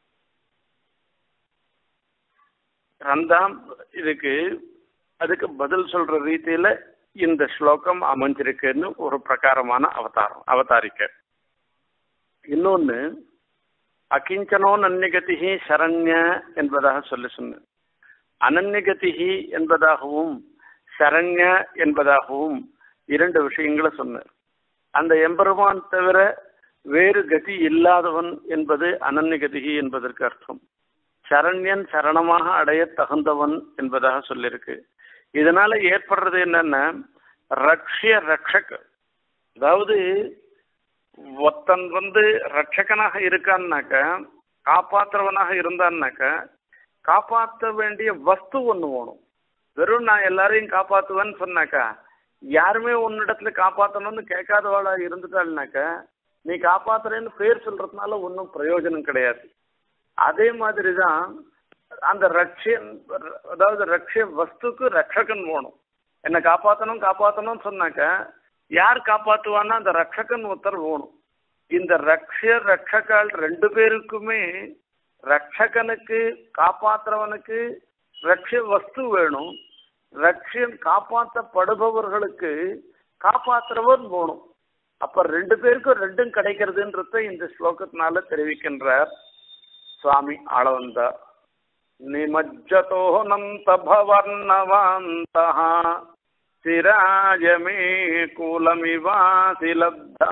கிரந்தாம் இதுக்கு அதுக்கு பதில் சொல்ற ரீதியில இந்த ஸ்லோகம் அமைஞ்சிருக்குன்னு ஒரு பிரகாரமான அவதாரம் அவதாரிக்க. இன்னொன்னு அகிஞ்சனோ அனன்யகதிஹி சரண்ய என்பதாக சொல்லி சொன்ன. அனன்யகதிஹி என்பதாகவும் சரண்ய என்பதாகவும் இரண்டு விஷயங்களை சொன்னார். அந்த எம்பெருமான் தவிர வேறு கதி இல்லாதவன் என்பது அனன்யகதிஹி என்பதற்கு அர்த்தம். சரண்யன் சரணமாக அடைய தகுந்தவன் என்பதாக சொல்லியிருக்கு. இதனால ஏற்படுறது என்னன்னா ரக்ஷிய ரக்ஷக, அதாவது ஒத்தன் வந்து ரட்சகனாக இருக்கான்னாக்க காப்பாற்றுறவனாக இருந்தான்னாக்க காப்பாற்ற வேண்டிய வஸ்து ஒன்று வேணும். வெறும் நான் எல்லாரையும் காப்பாற்றுவேன்னு சொன்னாக்கா யாருமே உன்னிடத்துல காப்பாற்றணும்னு கேட்காதவாளா இருந்துட்டாள்னாக்க நீ காப்பாத்துறேன்னு பேர் சொல்றதுனால ஒன்றும் பிரயோஜனம் கிடையாது. அதே மாதிரிதான் அந்த ரட்சிய அதாவது ரட்சிய வஸ்துக்கு ரட்சகன் வேணும். என்னை காப்பாற்றணும் காப்பாற்றணும்னு சொன்னாக்க யார் காப்பாற்றுவான்னா அந்த ரட்சகன் ஒருத்தர் வேணும். இந்த ரக்ஷ ரட்சகால் ரெண்டு பேருக்குமே ரட்சகனுக்கு காப்பாற்றுறவனுக்கு ரட்ச வஸ்து வேணும், ரட்சன் காப்பாற்றப்படுபவர்களுக்கு காப்பாற்றுறவன் வேணும். அப்ப ரெண்டு பேருக்கும் ரெண்டும் கிடைக்கிறதுன்றத இந்த ஸ்லோகத்தினால தெரிவிக்கின்றார் சுவாமி ஆளவந்தா. நிமஜ்ஜதோ நந்த பவர்ணவாந்தா சிராஜமே கூலமிவாசி லப்தா.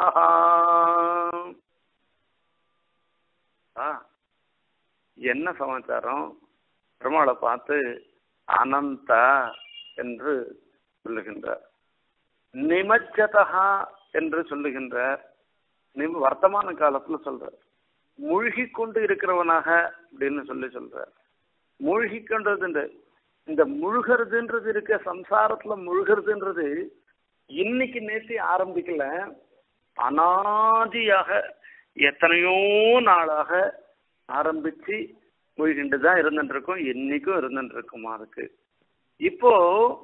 என்ன சமாச்சாரம்? பெருமாளை பார்த்து அனந்தா என்று சொல்லுகின்றார். நிமஜ்ஜதா என்று சொல்லுகின்றார். நிம் வர்த்தமான காலத்துல சொல்றார். மூழ்கி கொண்டு இருக்கிறவனாக அப்படின்னு சொல்லி சொல்றார். மூழ்கி கொண்டது இந்த முழுகிறதுன்றது இருக்க, சம்சாரத்துல முழுகிறதுன்றது இன்னைக்கு நேற்று ஆரம்பிக்கல, அனாதியாக எத்தனையோ நாளாக ஆரம்பிச்சு மூழ்கிண்டுதான் இருந்துட்டு இருக்கும். இன்னைக்கும் இருந்துட்டு இருக்குமா இருக்கு. இப்போ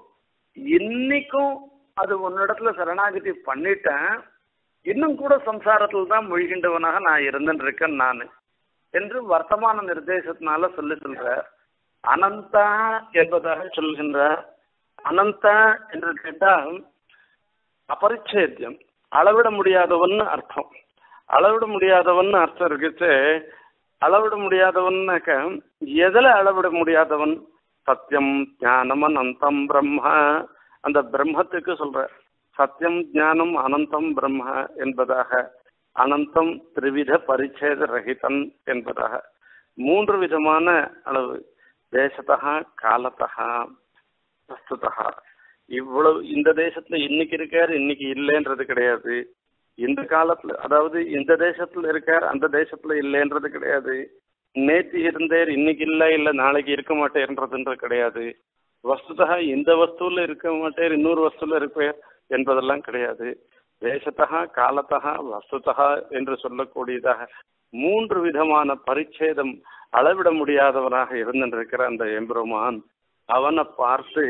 இன்னைக்கும் அது உன்னிடத்துல சரணாகதி பண்ணிட்டேன், இன்னும் கூட சம்சாரத்துல தான் மூழ்கின்றவனாக நான் இருந்துட்டு இருக்கேன் நான் என்று வர்த்தமான நிர்தேசத்தினால சொல்லி சொல்ற. அனந்தா என்பதாக சொல்கின்றார். அனந்தா என்று கேட்டால் அபரிச்சேத்தியம், அளவிட முடியாதவன் அர்த்தம். அளவிட முடியாதவன் அர்த்தம் இருக்குச்சு. அளவிட முடியாதவன்னாக்க எதுல அளவிட முடியாதவன்? சத்தியம் ஞானம் அனந்தம் பிரம்ம, அந்த பிரம்மத்துக்கு சொல்ற. சத்தியம் ஞானம் அனந்தம் பிரம்ம என்பதாக, அனந்தம் திரிவித பரிச்சேத ரஹிதன் என்பதாக மூன்று விதமான அளவு. தேசத்தா காலத்தா வஸ்துதா. இவ்வளவு இந்த தேசத்துல இன்னைக்கு இருக்காரு இன்னைக்கு இல்லைன்றது கிடையாது. இந்த காலத்துல அதாவது இந்த தேசத்துல இருக்கார் அந்த தேசத்துல இல்லைன்றது கிடையாது. நேற்று இருந்தேர் இன்னைக்கு இல்லை இல்லை நாளைக்கு இருக்க மாட்டேன்றதுன்றது கிடையாது. வஸ்துதா இந்த வஸ்துல இருக்க மாட்டேர் இன்னொரு வஸ்துல இருப்பேர் என்பதெல்லாம் கிடையாது. தேசத்தா காலத்தா வஸ்துதா என்று சொல்லக்கூடியதாக மூன்று விதமான பரிச்சேதம், அளவிட முடியாதவனாக இருந்திருக்கிற அந்த எம்பெருமான் அவனை பார்த்து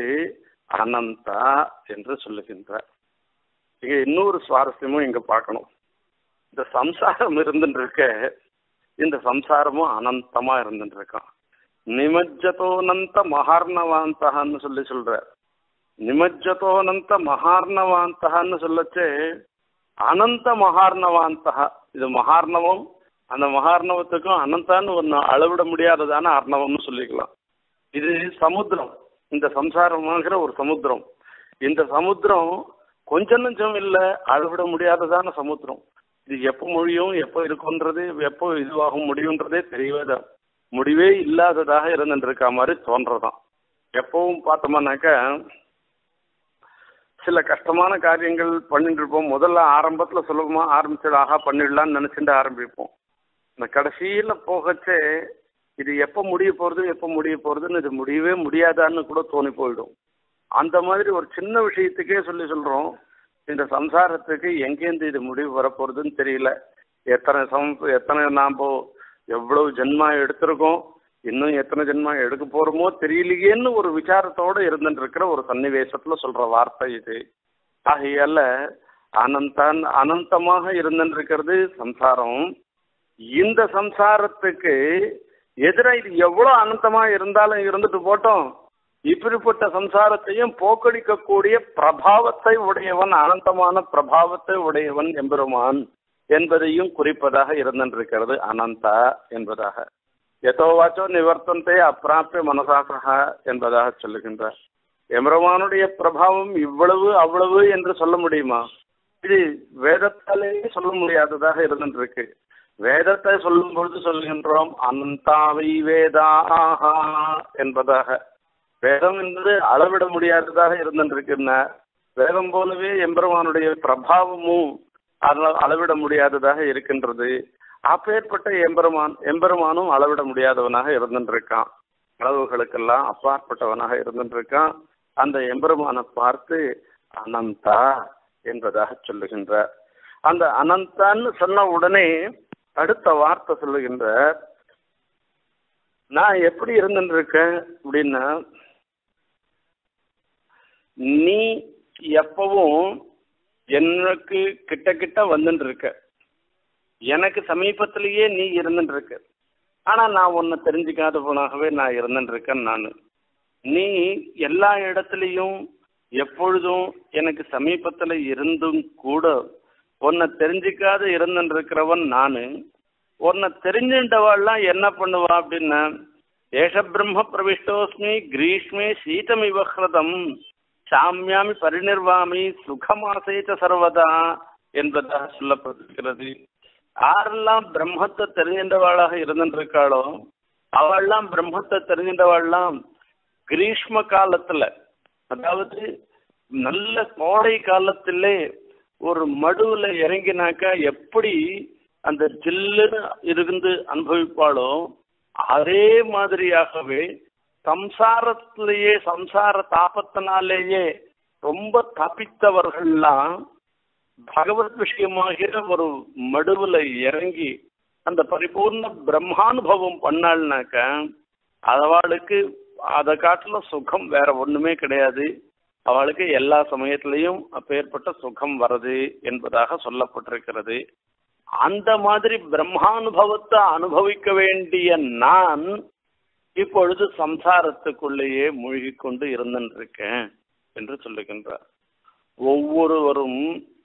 அனந்தா என்று சொல்லுகின்றார். இங்க இன்னொரு சுவாரஸ்யமும் இங்க பார்க்கணும். இந்த சம்சாரம் இருந்துட்டு இருக்க, இந்த சம்சாரமும் அனந்தமா இருந்துட்டு இருக்கான். நிமஜ்ஜதோனந்த மகார்ணவாந்தகான்னு சொல்லி சொல்ற. நிமஜ்ஜதோனந்த மகார்ணவாந்தகான்னு சொல்லச்சு அனந்த மகார்ணவாந்தகா. இது மகார்ணவம், அந்த மகார்ணவத்துக்கும் அனந்தான்னு ஒன்று அளவிட முடியாததான அர்ணவம்னு சொல்லிக்கலாம். இது சமுத்திரம், இந்த சம்சாரமாகிற ஒரு சமுத்திரம். இந்த சமுத்திரம் கொஞ்சம் நஞ்சம் இல்லை, அளவிட முடியாததான சமுத்திரம். இது எப்போ மொழியும் எப்போ இருக்குன்றது, எப்போ இதுவாகும் முடியுன்றதே தெரியவேதான், முடிவே இல்லாததாக இருந்துருக்க மாதிரி தோன்றதான். எப்பவும் பார்த்தோம்னாக்கா சில கஷ்டமான காரியங்கள் பண்ணிட்டு இருப்போம். முதல்ல ஆரம்பத்தில் சுலபமா ஆரம்பிச்சது, ஆகா பண்ணிடலான்னு நினைச்சுட்டு ஆரம்பிப்போம். இந்த கடைசியில போகச்சே இது எப்போ முடிய போறது எப்போ முடிய போறதுன்னு இது முடியவே முடியாதான்னு கூட தோணி போயிடும். அந்த மாதிரி ஒரு சின்ன விஷயத்துக்கே சொல்லி சொல்றோம், இந்த சம்சாரத்துக்கு எங்கேருந்து இது முடிவு வரப்போறதுன்னு தெரியல. எத்தனை சம் எத்தனை நாம் எவ்வளவு ஜென்மா எடுத்திருக்கோம், இன்னும் எத்தனை ஜென்மா எடுக்க போறோமோ தெரியலையேன்னு ஒரு விசாரத்தோடு இருந்துட்டு இருக்கிற ஒரு சன்னிவேசத்துல சொல்ற வார்த்தை இது. ஆகையால அனந்தான் அனந்தமாக இருந்துட்டு இருக்கிறது சம்சாரம். இந்த சம்சாரத்துக்கு எதிராக இது எவ்வளவு அனந்தமா இருந்தாலும் இருந்துட்டு போட்டோம், இப்படிப்பட்ட சம்சாரத்தையும் போக்கடிக்கக்கூடிய பிரபாவத்தை உடையவன், அனந்தமான பிரபாவத்தை உடையவன் எம்பெருமான் என்பதையும் குறிப்பதாக இருந்திருக்கிறது அனந்தா என்பதாக. எதோவாச்சோ நிவர்த்தந்தே அப்பிராப்பிய மனசாசகா என்பதாக சொல்லுகின்றார். எம்பெருமானுடைய பிரபாவம் இவ்வளவு அவ்வளவு என்று சொல்ல முடியுமா? இது வேதத்தாலேயே சொல்ல முடியாததாக இருந்துருக்கு. வேதத்தை சொல்லும் பொழுது சொல்கின்றோம் அனந்தாவை வேதாஹா என்பதாக. வேதம் என்பது அளவிட முடியாததாக இருந்துருக்குன்னா, வேதம் போலவே எம்பெருமானுடைய பிரபாவமும் அளவிட முடியாததாக இருக்கின்றது. அப்பேற்பட்ட எம்பெருமான் எம்பெருமானும் அளவிட முடியாதவனாக இருந்துருக்கான், அளவுகளுக்கெல்லாம் அப்பாற்பட்டவனாக இருந்துருக்கான். அந்த எம்பெருமானை பார்த்து அனந்தா என்பதாக சொல்லுகின்றார். அந்த அனந்தான்னு சொன்ன உடனே அடுத்த வார்த்தை சொல்லுகின்ற, நான் எப்படி இருந்துருக்கேன் அப்படின்னா, நீ எப்பவும் எனக்கு கிட்ட கிட்ட வந்துட்டு இருக்க, எனக்கு சமீபத்திலேயே நீ இருந்துட்டு இருக்க. ஆனா நான் உன்னை தெரிஞ்சுக்காத போனாகவே நான் இருந்துட்டு இருக்கேன். நான் நீ எல்லா இடத்துலையும் எப்பொழுதும் எனக்கு சமீபத்துல இருந்தும் கூட உன்னை தெரிஞ்சிக்காத இருந்துட்டு இருக்கிறவன் நானு. உன்னை தெரிஞ்சுட்டவாள்லாம் என்ன பண்ணுவா அப்படின்னா, ஏஷ பிரம்ம பிரவிஷ்டோஸ்மி கிரீஷ்மே சீதமிவஹ்ரதம் சாமியாமி பரிநிர்வாமி சுகமாசேச்ச சர்வதா என்பதாக சொல்லப்பட்டிருக்கிறது. யாரெல்லாம் பிரம்மத்தை தெரிஞ்சின்றவாளாக இருந்துருக்காளோ அவள்லாம் பிரம்மத்தை தெரிஞ்சின்றவாள்லாம் கிரீஷ்ம காலத்துல, அதாவது நல்ல கோடை காலத்திலே ஒரு மடுவுல இறங்கினாக்கா எப்படி அந்த ஜில்லுன்னு இருந்து அனுபவிப்பாளோ அதே மாதிரியாகவே சம்சாரத்திலேயே சம்சார தாபத்தினாலேயே ரொம்ப தப்பித்தவர்கள்லாம் பகவத் விஷயமாகிற ஒரு மடுவுல இறங்கி அந்த பரிபூர்ண பிரம்மானுபவம் பண்ணாள்னாக்க அவளுக்கு அதை காட்டிலும் சுகம் வேற ஒண்ணுமே கிடையாது. அவளுக்கு எல்லா சமயத்திலையும் அப்பேற்பட்ட சுகம் வருது என்பதாக சொல்லப்பட்டிருக்கிறது. அந்த மாதிரி பிரம்மானுபவத்தை அனுபவிக்க வேண்டிய நான் இப்பொழுது சம்சாரத்துக்குள்ளேயே மூழ்கி கொண்டு இருந்திருக்கேன் என்று சொல்லுகின்றார். ஒவ்வொருவரும்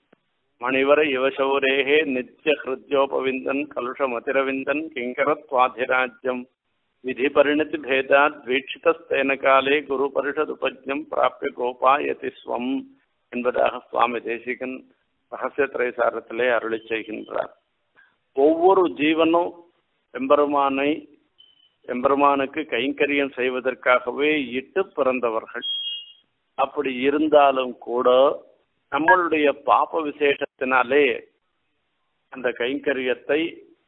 மணிவரை யுவசௌரேகே நித்திய ஹிருத்யோபவிந்தன் கலுஷமதிரவிந்தன் கிங்கரத்வாதிராஜ்யம் விதி பரிணதி பேதாத் வீட்சிதஸ்தேன காலே குரு பரிஷதுபஜ்யம் பிராப்பிய கோபாயதி ஸ்வம் என்பதாக சுவாமி தேசிகன் ரகசிய திரைசாரத்திலே அருளி செய்கின்றார். ஒவ்வொரு ஜீவனும் எம்பெருமானை எம்பெருமானுக்கு கைங்கரியம் செய்வதற்காகவே இட்டு பிறந்தவர்கள். அப்படி இருந்தாலும் கூட நம்மளுடைய பாப விசேஷத்தினாலே அந்த கைங்கரியத்தை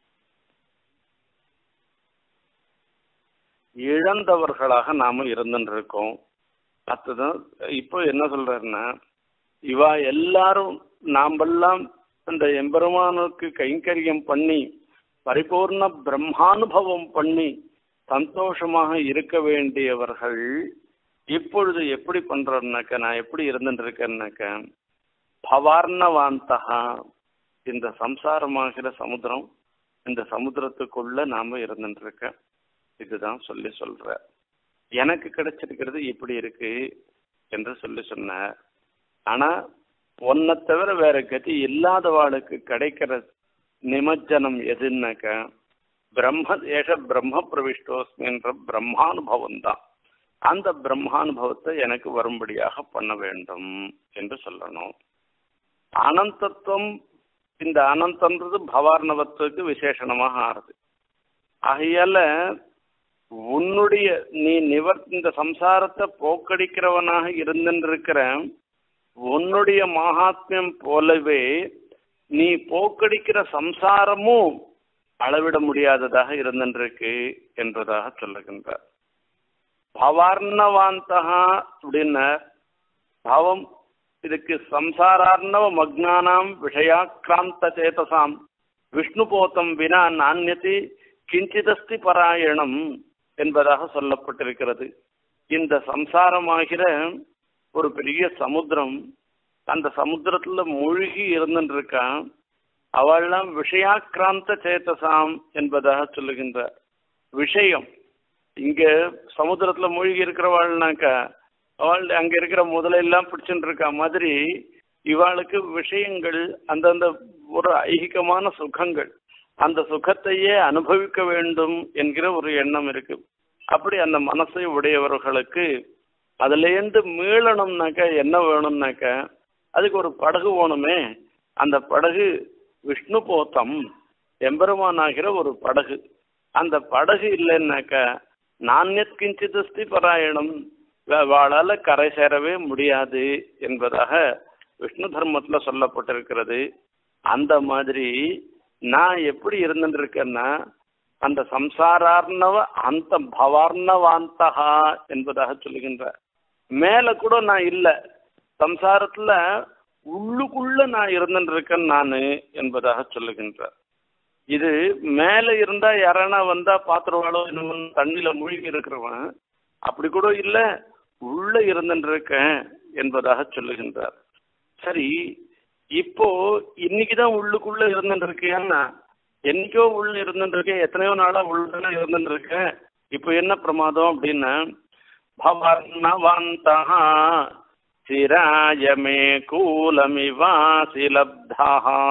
இழந்தவர்களாக நாம இருந்துருக்கோம். அதுதான் இப்போ என்ன சொல்றேன்னா, இவா எல்லாரும் நாமெல்லாம் அந்த எம்பெருமானுக்கு கைங்கரியம் பண்ணி பரிபூர்ண பிரம்மானுபவம் பண்ணி சந்தோஷமாக இருக்க வேண்டியவர்கள் இப்பொழுது எப்படி பண்றோம்னாக்க, நான் எப்படி இருந்துட்டு இருக்கேன்னாக்க, பவார்ணவாந்தகா, இந்த சம்சாரமாகிற சமுத்திரம், இந்த சமுத்திரத்துக்குள்ள நாம இருந்துட்டு இருக்க. இதுதான் சொல்லி சொல்ற. எனக்கு கிடைச்சிருக்கிறது இப்படி இருக்கு என்று சொல்லி சொன்ன. ஆனா ஒன்னை தவிர வேற கதி இல்லாதவாளுக்கு கிடைக்கிற நிமஜ்ஜனம் எதுன்னாக்க பிரம்ம ஏஷ பிரம்ம பிரவிஷ்டோஸ்மி என்ற பிரம்மானுபவம் தான். அந்த பிரம்மானுபவத்தை எனக்கு வரும்படியாக பண்ண வேண்டும் என்று சொல்லணும். அனந்தத்துவம், இந்த அனந்தன்றது பவார்ணவத்துக்கு விசேஷணமாக ஆறுது. ஆகையால உன்னுடைய நீ நிவர் இந்த சம்சாரத்தை போக்கடிக்கிறவனாக இருந்திருக்கிற உன்னுடைய மகாத்மியம் போலவே நீ போக்கடிக்கிற சம்சாரமும் அளவிட முடியாததாக இருந்திருக்கு என்பதாக சொல்லுகின்றார். பவார்ணவாந்தகா அப்படின்ன பாவம், இதுக்கு சம்சாரார்ணவ மக்னானாம் விஷயாக்கிராந்த சேதசாம் விஷ்ணு போத்தம் வினா நானியதி கிஞ்சிதஸ்தி பராயணம் என்பதாக சொல்லப்பட்டிருக்கிறது. இந்த சம்சாரமாகிற ஒரு பெரிய சமுத்திரம், அந்த சமுத்திரத்துல மூழ்கி இருந்துருக்கான். அவள்லாம் விஷயாக்கிராந்த சேத்தசாம் என்பதாக சொல்லுகின்றார். விஷயம் இங்க சமுத்திரத்துல மூழ்கி இருக்கிறவாள்னாக்கா அவள் அங்க இருக்கிற முதலெல்லாம் பிடிச்சுட்டு இருக்கா மாதிரி இவாளுக்கு விஷயங்கள், அந்தந்த ஒரு ஐகிகமான சுகங்கள், அந்த சுகத்தையே அனுபவிக்க வேண்டும் என்கிற ஒரு எண்ணம் இருக்கு. அப்படி அந்த மனசை உடையவர்களுக்கு அதுலேருந்து மீளணும்னாக்கா என்ன வேணும்னாக்கா அதுக்கு ஒரு படகு வேணுமே. அந்த படகு விஷ்ணு போத்தம், எம்பெருமானாகிற ஒரு படகு. அந்த படகு இல்லைன்னாக்கா நானியத் கிஞ்சிதஸ்தி பராயணம், வாழால கரை சேரவே முடியாது என்பதாக விஷ்ணு தர்மத்துல சொல்லப்பட்டிருக்கிறது. அந்த மாதிரி நான் எப்படி இருந்துட்டு இருக்கேன்னா அந்த சம்சாரார்ணவ அந்த பவார்ணவாந்தகா என்பதாக சொல்லுகின்ற மேல கூட நான் இல்லை, சம்சாரத்துல உள்ளுக்குள்ள நான் இருந்துட்டு இருக்கேன் நானு என்பதாக சொல்லுகின்றார். இது மேல இருந்தா யாரானா வந்தா பாத்துருவாளோ இன்னும் தண்ணியில மூழ்கி இருக்கிறவன் அப்படி கூட இல்லை, உள்ள இருந்துட்டு இருக்கேன் என்பதாக சொல்லுகின்றார். சரி, இப்போ இன்னைக்குதான் உள்ளுக்குள்ள இருந்துட்டு இருக்கேன்னா, என்னைக்கோ உள்ள இருந்துட்டு இருக்கேன், எத்தனையோ நாளா உள்ள இருந்துட்டு இருக்கேன், இப்போ என்ன பிரமாதம் அப்படின்னா, பவர்ணவந்தா சிராயமே கூலமிவாசி லப்தா.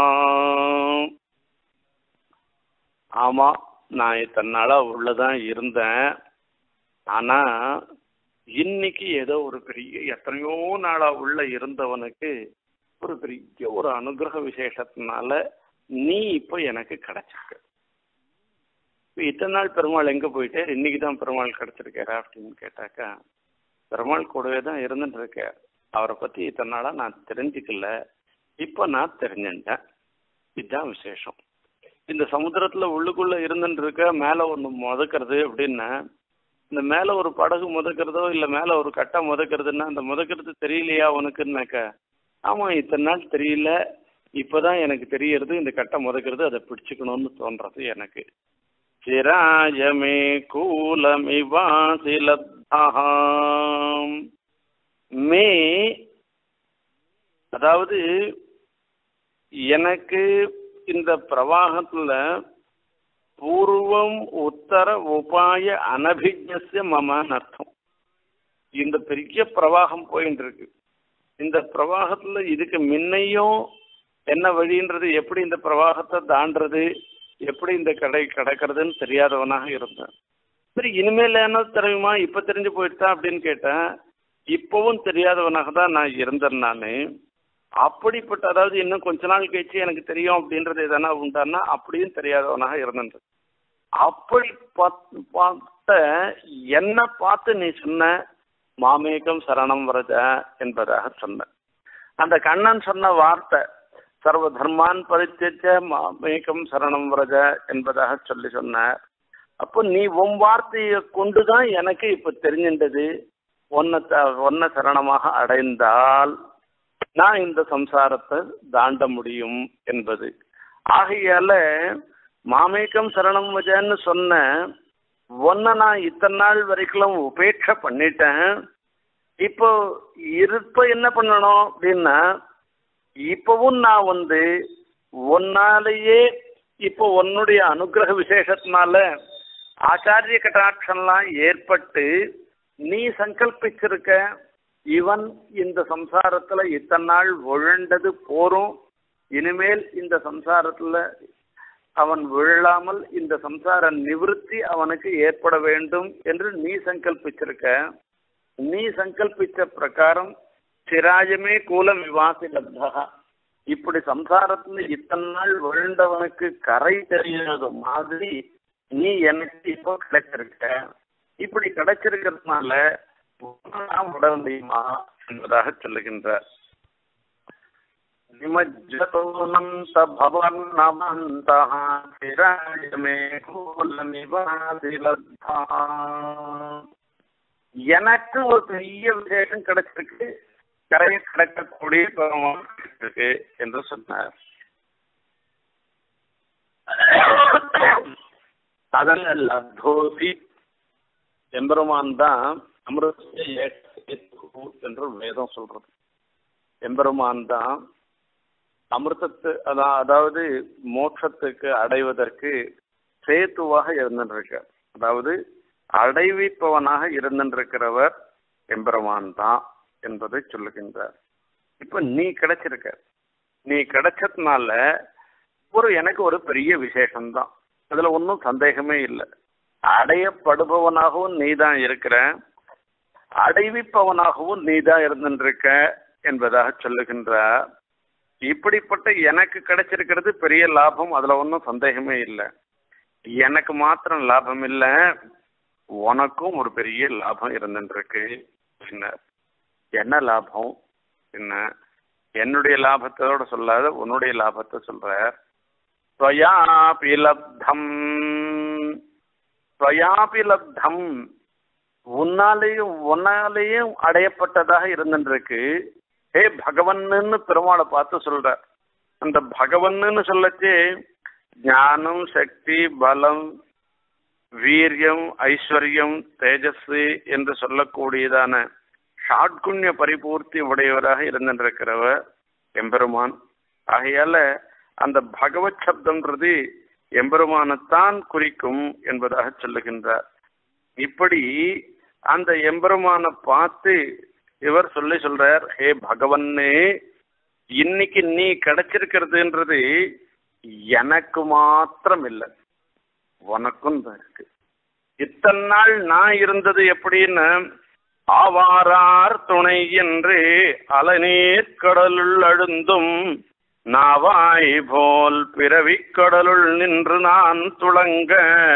ஆமா, நான் இத்தனை நாளா உள்ளதான் இருந்தேன். ஆனா இன்னைக்கு ஏதோ ஒரு பெரிய, எத்தனையோ நாளா உள்ள இருந்தவனுக்கு ஒரு பெரிய ஒரு அனுகிரக விசேஷத்தினால நீ இப்போ எனக்கு கிடைச்சிருக்க. இத்தனை நாள் பெருமாள் எங்க போயிட்டே, இன்னைக்கு தான் பெருமாள் கிடைச்சிருக்காரா அப்படின்னு கேட்டாக்கா, பெருமாள் கூடவே தான் இருந்துட்டு இருக்க. அவரை பத்தி இத்தனை நாளா நான் தெரிஞ்சுக்கல, இப்போ நான் தெரிஞ்சுட்டேன். இதுதான் விசேஷம். இந்த சமுத்திரத்துல உள்ளுக்குள்ள இருந்துட்டு இருக்க, மேல ஒண்ணு முதக்கிறது அப்படின்னா, இந்த மேல ஒரு படகு முதக்கிறதோ இல்ல மேல ஒரு கட்டை முதக்கிறதுன்னா, அந்த முதக்கிறது தெரியலையா உனக்குன்னாக்கா, ஆமா இத்தனை நாள் தெரியல, இப்பதான் எனக்கு தெரியறது இந்த கட்டை முதக்கிறது, அதை பிடிச்சுக்கணும்னு தோன்றது எனக்கு. சிராயமே கூலமிவாசி லப்தாஹாம். மே, அதாவது எனக்கு இந்த பிரவாகத்துல பூர்வம் உத்தர உபாய அனபிஜ்ஞஸ்ய மமன்னு அர்த்தம். இந்த பெரிய பிரவாகம் போயிட்டு இருக்கு. இந்த பிரவாகத்துல இதுக்கு முன்னையும் என்ன வழின்றது, எப்படி இந்த பிரவாகத்தை தாண்டது, எப்படி இந்த கடை கிடக்கிறதுன்னு தெரியாதவனாக இருந்தேன். சரி, இனிமேல் என்ன தெரியுமா, இப்ப தெரிஞ்சு போயிட்டா அப்படின்னு கேட்டேன். இப்பவும் தெரியாதவனாக தான் நான் இருந்தேன். நான் அப்படிப்பட்ட, அதாவது இன்னும் கொஞ்ச நாள் கழிச்சு எனக்கு தெரியும் அப்படின்றது எதனா உண்டானா, அப்படியும் தெரியாதவனாக இருந்தது. அப்படி பார்த்த என்ன பார்த்து நீ சொன்ன மாமேகம் சரணம் வரஜ என்பதாக சொன்ன அந்த கண்ணன் சொன்ன வார்த்தை, சர்வ தர்மான் பரித்தேஜ மாமேகம் சரணம் வரஜ என்பதாக சொல்லி சொன்னார். அப்போ நீ உன் வார்த்தையை கொண்டுதான் எனக்கு இப்ப தெரிஞ்சின்றது, ஒன்ன ஒன்ன சரணமாக அடைந்தால் நான் இந்த சம்சாரத்தை தாண்ட முடியும் என்பது. ஆகையால மாமேக்கம் சரணம் வஜன்னு சொன்ன ஒன்ன நான் இத்தனை நாள் வரைக்கும் உபேட்சை பண்ணிட்டேன். இப்போ இருப்ப என்ன பண்ணணும் அப்படின்னா, இப்பவும் நான் வந்து ஒன்னாலேயே இப்போ உன்னுடைய அனுகிரக விசேஷத்தினால ஆச்சாரிய கட்டாட்சம்லாம் ஏற்பட்டு நீ சங்கல்பிச்சிருக்க, இவன் இந்த சம்சாரத்துல இத்தனை நாள் உழண்டது போரும், இனிமேல் இந்த சம்சாரத்துல அவன் விழாமல் இந்த சம்சார நிவிருத்தி அவனுக்கு ஏற்பட வேண்டும் என்று நீ சங்கல்பிச்சிருக்க. நீ சங்கல்பிச்ச பிரகாரம் சிராயமே கூல விவாசி லப்தா, இப்படி சம்சாரத்துல இத்தனை நாள் விழுந்தவனுக்கு கரை தெரியாத மாதிரி நீ எனக்கு இப்போ கிடைச்சிருக்க. இப்படி கிடைச்சிருக்கிறதுனால விட முடியுமா என்பதாக சொல்லுகின்றார். நிமஜ்ஜதோனந்த பவன்னவந்தஹ சிராயமே கூலமிவாசி லப்தா. எனக்கு ஒரு பெரிய விசேஷம் கிடைச்சிருக்கு, கரையை கடக்கக்கூடிய பெருமாள் இருக்கு என்று சொன்னார். அதில் லப்தோசி எம்பெருமான் தான் அமிர்த என்று வேதம் சொல்றது. எம்பெருமான் தான் அமிர்தத்து, அதாவது மோட்சத்துக்கு அடைவதற்கு சேத்துவாக இருந்துருக்க, அதாவது அடைவிப்பவனாக இருந்திருக்கிறவர் எம்பெருமான் தான் என்பதை சொல்லுகின்றார். இப்ப நீ கிடைச்சிருக்க, நீ கிடைச்சதுனால ஒரு எனக்கு ஒரு பெரிய விசேஷம்தான், அதுல ஒன்றும் சந்தேகமே இல்லை. அடையப்படுபவனாகவும் நீ தான் இருக்கிற, அடைவிப்பவனாகவும் நீ தான் இருந்துருக்க என்பதாக சொல்லுகின்றார். இப்படிப்பட்ட எனக்கு கிடைச்சிருக்கிறது பெரிய லாபம், அதுல ஒன்றும் சந்தேகமே இல்லை. எனக்கு மாத்திரம் லாபம் இல்லை, உனக்கும் ஒரு பெரிய லாபம் இருந்துருக்கு. என்ன லாபம் என்ன? என்னுடைய லாபத்தோட சொல்லாத உன்னுடைய லாபத்தை சொல்ற. ஸ்வயாபி லப்தம், ஸ்வயாபி லப்தம், உன்னாலேயும் உன்னாலேயும் அடையப்பட்டதாக இருந்துருக்கு. ஹே பகவன்னு பெருமாளை பார்த்து சொல்ற. அந்த பகவன்னு சொல்லச்சு ஞானம், சக்தி, பலம், வீரியம், ஐஸ்வர்யம், தேஜஸ் என்று சொல்லக்கூடியதான ஷாட்குண்ய பரிபூர்த்தி உடையவராக இருந்திருக்கிறவர் எம்பெருமான். ஆகையால அந்த பகவத் சப்தம்ன்றது எம்பெருமானத்தான் குறிக்கும் என்பதாக சொல்லுகின்றார். இப்படி அந்த எம்பெருமான பார்த்து இவர் சொல்லி சொல்றார், ஹே பகவன்னே, இன்னைக்கு நீ கிடைச்சிருக்கிறதுன்றது எனக்கு மாத்திரம் இல்லை, உனக்கும் தான் இருக்கு. இத்தனை நாள் நான் இருந்தது எப்படின்னு, ஆவாரார் துணை என்று அலநீர் கடலுள் அழுந்தும் நாவாய் போல் பிறவிக் கடலுள் நின்று நான் துளங்க.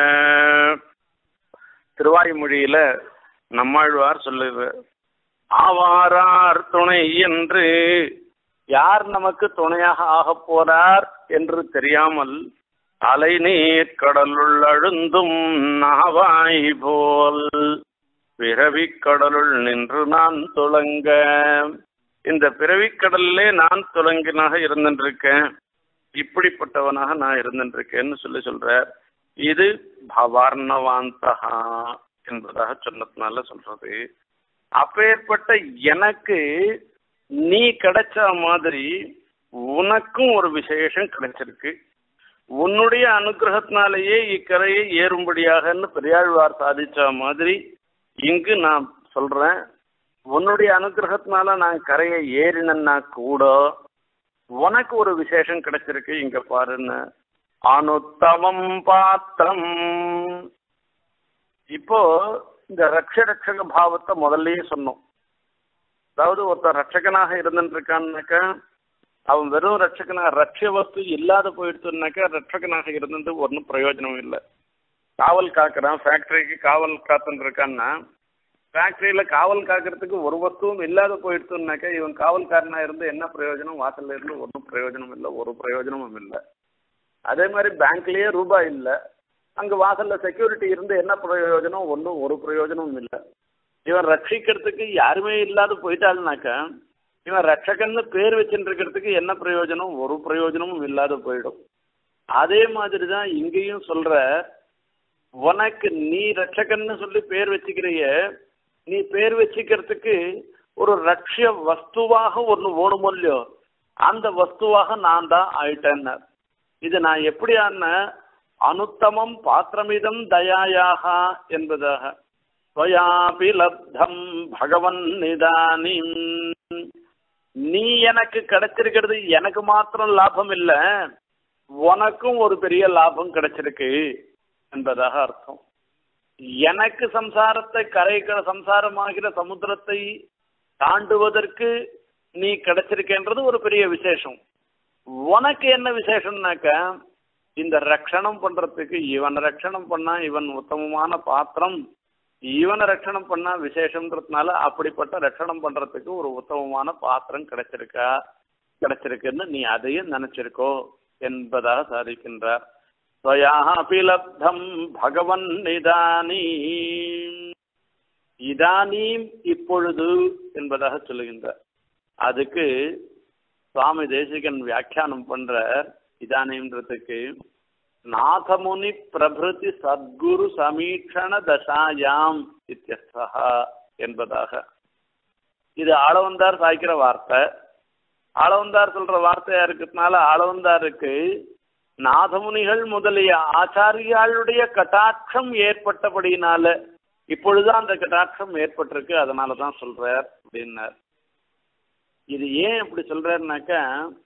திருவாய்மொழியில நம்மாழ்வார் சொல்லுவார், ஆவாரார் துணை என்று, யார் நமக்கு துணையாக ஆக போறார் என்று தெரியாமல் அலைநீர் கடலுள் அழுந்தும் நாவாய் போல் பிறவிக் கடலுள் நின்று நான் துளங்க. இந்த பிறவிக்கடல்லே நான் துளங்கினாக இருந்துருக்கேன், இப்படிப்பட்டவனாக நான் இருந்துருக்கேன்னு சொல்லி சொல்றார். இது பவார்ணவாந்தகா என்பதாக சொன்னதுனால சொல்றது. அப்பேற்பட்ட எனக்கு நீ கிடைச்ச மாதிரி உனக்கும் ஒரு விசேஷம் கிடைச்சிருக்கு. உன்னுடைய அனுகிரகத்தினாலேயே இக்கரையை ஏறும்படியாகன்னு பெரியாழ்வார் சாதிச்ச மாதிரி இங்கு நான் சொல்றேன். உன்னுடைய அனுகிரகத்தினால நான் கரையை ஏறினா கூட உனக்கு ஒரு விசேஷம் கிடைச்சிருக்கு, இங்க பாருன்னு. அனுத்தமம் பாத்திரம். இப்போ இந்த ரட்ச ரட்சக பாவத்தை முதல்லயே சொன்னோம். அதாவது ஒருத்தர் ரட்சகனாக இருந்துருக்கான்னாக்கா அவன் வெறும் ரட்சகனாக ரட்ச வஸ்து இல்லாத போயிடுச்சுனாக்கா ரட்சகனாக இருந்தது ஒன்றும் பிரயோஜனம் இல்லை. காவல் காக்குறான், ஃபேக்டரிக்கு காவல் காத்துன்னு இருக்கான்னா ஃபேக்டரியில காவல் காக்கிறதுக்கு ஒரு வஸ்துவும் இல்லாத போயிடுச்சுனாக்கா இவன் காவல்காரனா இருந்து என்ன பிரயோஜனம்? வாசல்ல இருந்து ஒன்றும் பிரயோஜனம் இல்லை, ஒரு பிரயோஜனமும் இல்லை. அதே மாதிரி பேங்க்லயே ரூபாய் இல்லை, அங்க வாசல்ல செக்யூரிட்டி இருந்து என்ன பிரயோஜனம்? ஒன்றும் ஒரு பிரயோஜனமும் இல்லை. இவன் ரட்சிக்கிறதுக்கு யாருமே இல்லாத போயிட்டாள்னாக்கா இவன் ரட்சகன்னு பேர் வச்சுட்டு இருக்கிறதுக்கு என்ன பிரயோஜனம்? ஒரு பிரயோஜனமும் இல்லாத போயிடும். அதே மாதிரிதான் இங்கேயும் சொல்ற, உனக்கு நீ ரட்சகன்னு சொல்லி பேர் வச்சுக்கிறிய, நீ பேர் வச்சுக்கிறதுக்கு ஒரு ரட்சிய வஸ்துவாக ஒன்று ஓணுமோ இல்லையோ, அந்த வஸ்துவாக நான் தான் ஆயிட்டேன்னு. இது நான் எப்படியான அனுத்தமம் பாத்திரமிதம் தயாயாக என்பதாக. ஸ்வயாபி லப்தம் பகவன் நிதானிம். நீ எனக்கு கிடைச்சிருக்கிறது எனக்கு மாத்திரம் லாபம் இல்லை, உனக்கும் ஒரு பெரிய லாபம் கிடைச்சிருக்கு என்பதாக அர்த்தம். எனக்கு சம்சாரத்தை கரைக்கிற சம்சாரமாகிற சமுத்திரத்தை தாண்டுவதற்கு நீ கிடைச்சிருக்கேன்றது ஒரு பெரிய விசேஷம். உனக்கு என்ன விசேஷம்னாக்க, இந்த ரட்சணம் பண்றதுக்கு இவன் ரட்சணம் பண்ணா இவன் உத்தமமான பாத்திரம், இவனை ரட்சணம் பண்ணா விசேஷம்ன்றதுனால அப்படிப்பட்ட ரட்சணம் பண்றதுக்கு ஒரு உத்தமமான பாத்திரம் கிடைச்சிருக்கா கிடைச்சிருக்குன்னு நீ அதையும் நினைச்சிருக்கோ என்பதாக சாதிக்கின்றார். ஸ்வயாபிலப்தம் பகவன் இதானீம். இதானீம் இப்பொழுது என்பதாக சொல்லுகின்றார். அதுக்கு சுவாமி தேசிகன் வியாக்கியானம் பண்ற இதானீம்ன்றதுக்கு நாதமுனி பிரபிருதி சத்குரு சமீட்சண தசாயாம் இத்தியஸ்தா என்பதாக. இது ஆளவந்தார் சாய்க்கிற வார்த்தை. ஆளவந்தார் சொல்ற வார்த்தையா இருக்கிறதுனால ஆளவந்தாருக்கு நாதமுனிகள் முதலிய ஆச்சாரியாளுடைய கட்டாட்சம் ஏற்பட்டபடினால இப்பொழுதுதான் அந்த கட்டாட்சம் ஏற்பட்டிருக்கு, அதனாலதான் சொல்றார் அப்படின்னார். இது ஏன் இப்படி சொல்றாருனாக்கா,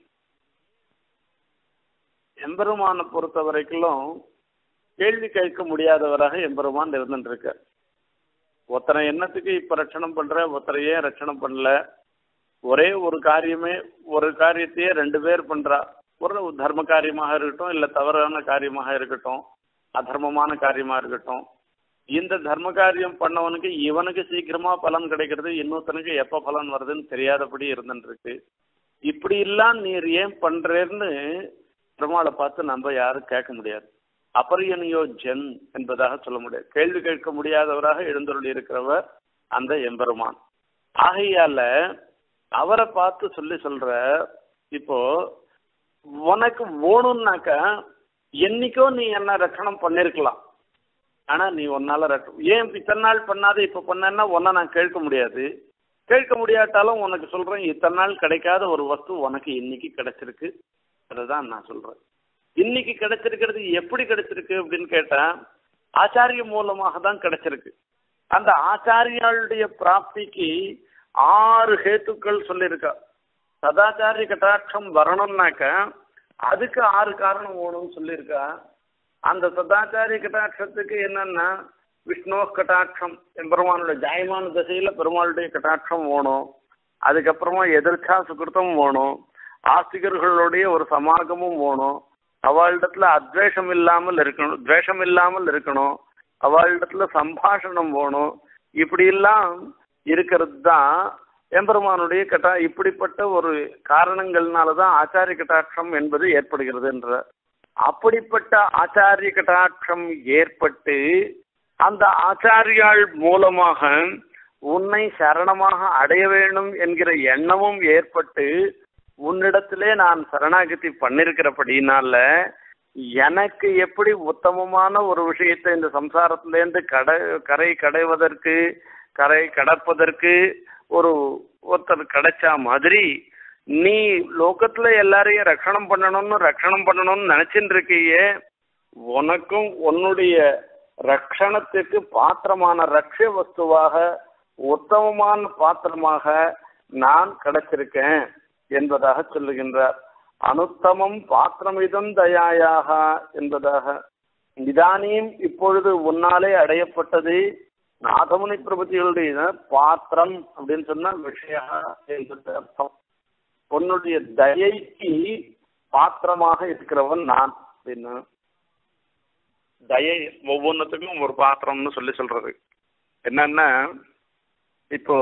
எம்பெருமானை பொறுத்த வரைக்கும் கேள்வி கேட்க முடியாதவராக எம்பெருமான் இருந்துருக்க. ஒருத்தனை என்னத்துக்கு இப்ப ரட்சணம் பண்ற, ஒருத்தரை ஏன் ரட்சணம் பண்ணல, ஒரே ஒரு காரியமே ஒரு காரியத்தையே ரெண்டு பேர் பண்றா. ஒரு தர்ம காரியமாக இருக்கட்டும், இல்ல தவறான காரியமாக இருக்கட்டும், அதர்மமான காரியமா இருக்கட்டும், இந்த தர்ம காரியம் பண்ணவனுக்கு இவனுக்கு சீக்கிரமா பலன் கிடைக்கிறது, இன்னொருத்தனுக்கு எப்ப பலன் வருதுன்னு தெரியாதபடி இருந்துருக்கு. இப்படி எல்லாம் நீர் ஏன் பண்றேன்னு பெருமாளை பார்த்து நம்ம யாரும் கேட்க முடியாது. அபரியனியோ ஜென் என்பதாக சொல்ல முடியாது. கேள்வி கேட்க முடியாதவராக எழுந்தருளி இருக்கிறவர் அந்த எம்பெருமான். ஆகையால அவரை பார்த்து சொல்லி சொல்ற, இப்போ உனக்கு ஓணும்னாக்கா என்னைக்கோ நீ என்ன ரட்சணம் பண்ணிருக்கலாம், ஆனா நீ ஒன்னால ரட்ச ஏன் இத்தனை நாள் பண்ணாத இப்ப பண்ணா உன்னை நான் கேட்க முடியாது. கேட்க முடியாட்டாலும் உனக்கு சொல்றேன், இத்தனை நாள் கிடைக்காத ஒரு வஸ்து உனக்கு இன்னைக்கு கிடைச்சிருக்கு. அதுதான் நான் சொல்றேன். இன்னைக்கு கிடைச்சிருக்கிறது எப்படி கிடைச்சிருக்கு அப்படின்னு கேட்டா ஆச்சாரிய மூலமாக தான் கிடைச்சிருக்கு. அந்த ஆச்சாரியாளுடைய பிராப்திக்கு ஆறு ஹேத்துக்கள் சொல்லியிருக்கா. சதாச்சாரிய கட்டாட்சம் வரணும்னாக்க அதுக்கு ஆறு காரணம் வேணும்னு சொல்லியிருக்கா. அந்த சதாச்சாரிய கட்டாட்சத்துக்கு என்னன்னா விஷ்ணு கட்டாட்சம், பெருமானுடைய ஜாயமான திசையில பெருமாளுடைய கட்டாட்சம் வேணும். அதுக்கப்புறமா எதிர்ச்சா சுகிருத்தம் வேணும். ஆஸ்திகர்களுடைய ஒரு சமாகமும் வேணும். அவளிடத்துல அத்வேஷம் இல்லாமல் இருக்கணும், துவேஷம் இல்லாமல் இருக்கணும். அவளிடத்துல சம்பாஷணம் வேணும். இப்படி எல்லாம் இருக்கிறது தான் எம்பெருமானுடைய கட்டா. இப்படிப்பட்ட ஒரு காரணங்கள்னாலதான் ஆச்சாரிய கட்டாட்சம் என்பது ஏற்படுகிறது என்ற. அப்படிப்பட்ட ஆச்சாரிய கட்டாட்சம் ஏற்பட்டு அந்த ஆச்சாரியாள் மூலமாக உன்னை சரணமாக அடைய வேண்டும் என்கிற எண்ணமும் ஏற்பட்டு உன்னிடத்திலே நான் சரணாகதி பண்ணிருக்கிறபடினால எனக்கு எப்படி உத்தமமான ஒரு விஷயத்தை இந்த சம்சாரத்திலேருந்து கடை கரை கடைவதற்கு கரை கடப்பதற்கு ஒரு ஒருத்தர் கிடைச்சா மாதிரி நீ லோகத்துல எல்லாரையும் ரட்சணம் பண்ணணும்னு ரட்சணம் பண்ணணும்னு நினைச்சுட்டு இருக்கியே, உனக்கும் உன்னுடைய ரட்சணத்துக்கு பாத்திரமான ரட்ச வஸ்துவாக உத்தமமான பாத்திரமாக நான் கிடைச்சிருக்கேன் என்பதாக சொல்லுகின்றார். அனுத்தமம் பாத்திரமிதம் தயாயாக என்பதாக. இதானியும் இப்பொழுது உன்னாலே அடையப்பட்டது நாதமுனி பிரபதிகளுடைய பாத்திரம் அப்படின்னு சொன்னா விஷயம் என்பது அர்த்தம். உன்னுடைய தயைக்கு பாத்திரமாக இருக்கிறவன் நான் அப்படின்னு. தயை ஒவ்வொன்றுத்துக்கும் ஒரு பாத்திரம்னு சொல்லி சொல்றது என்னன்னா, இப்போ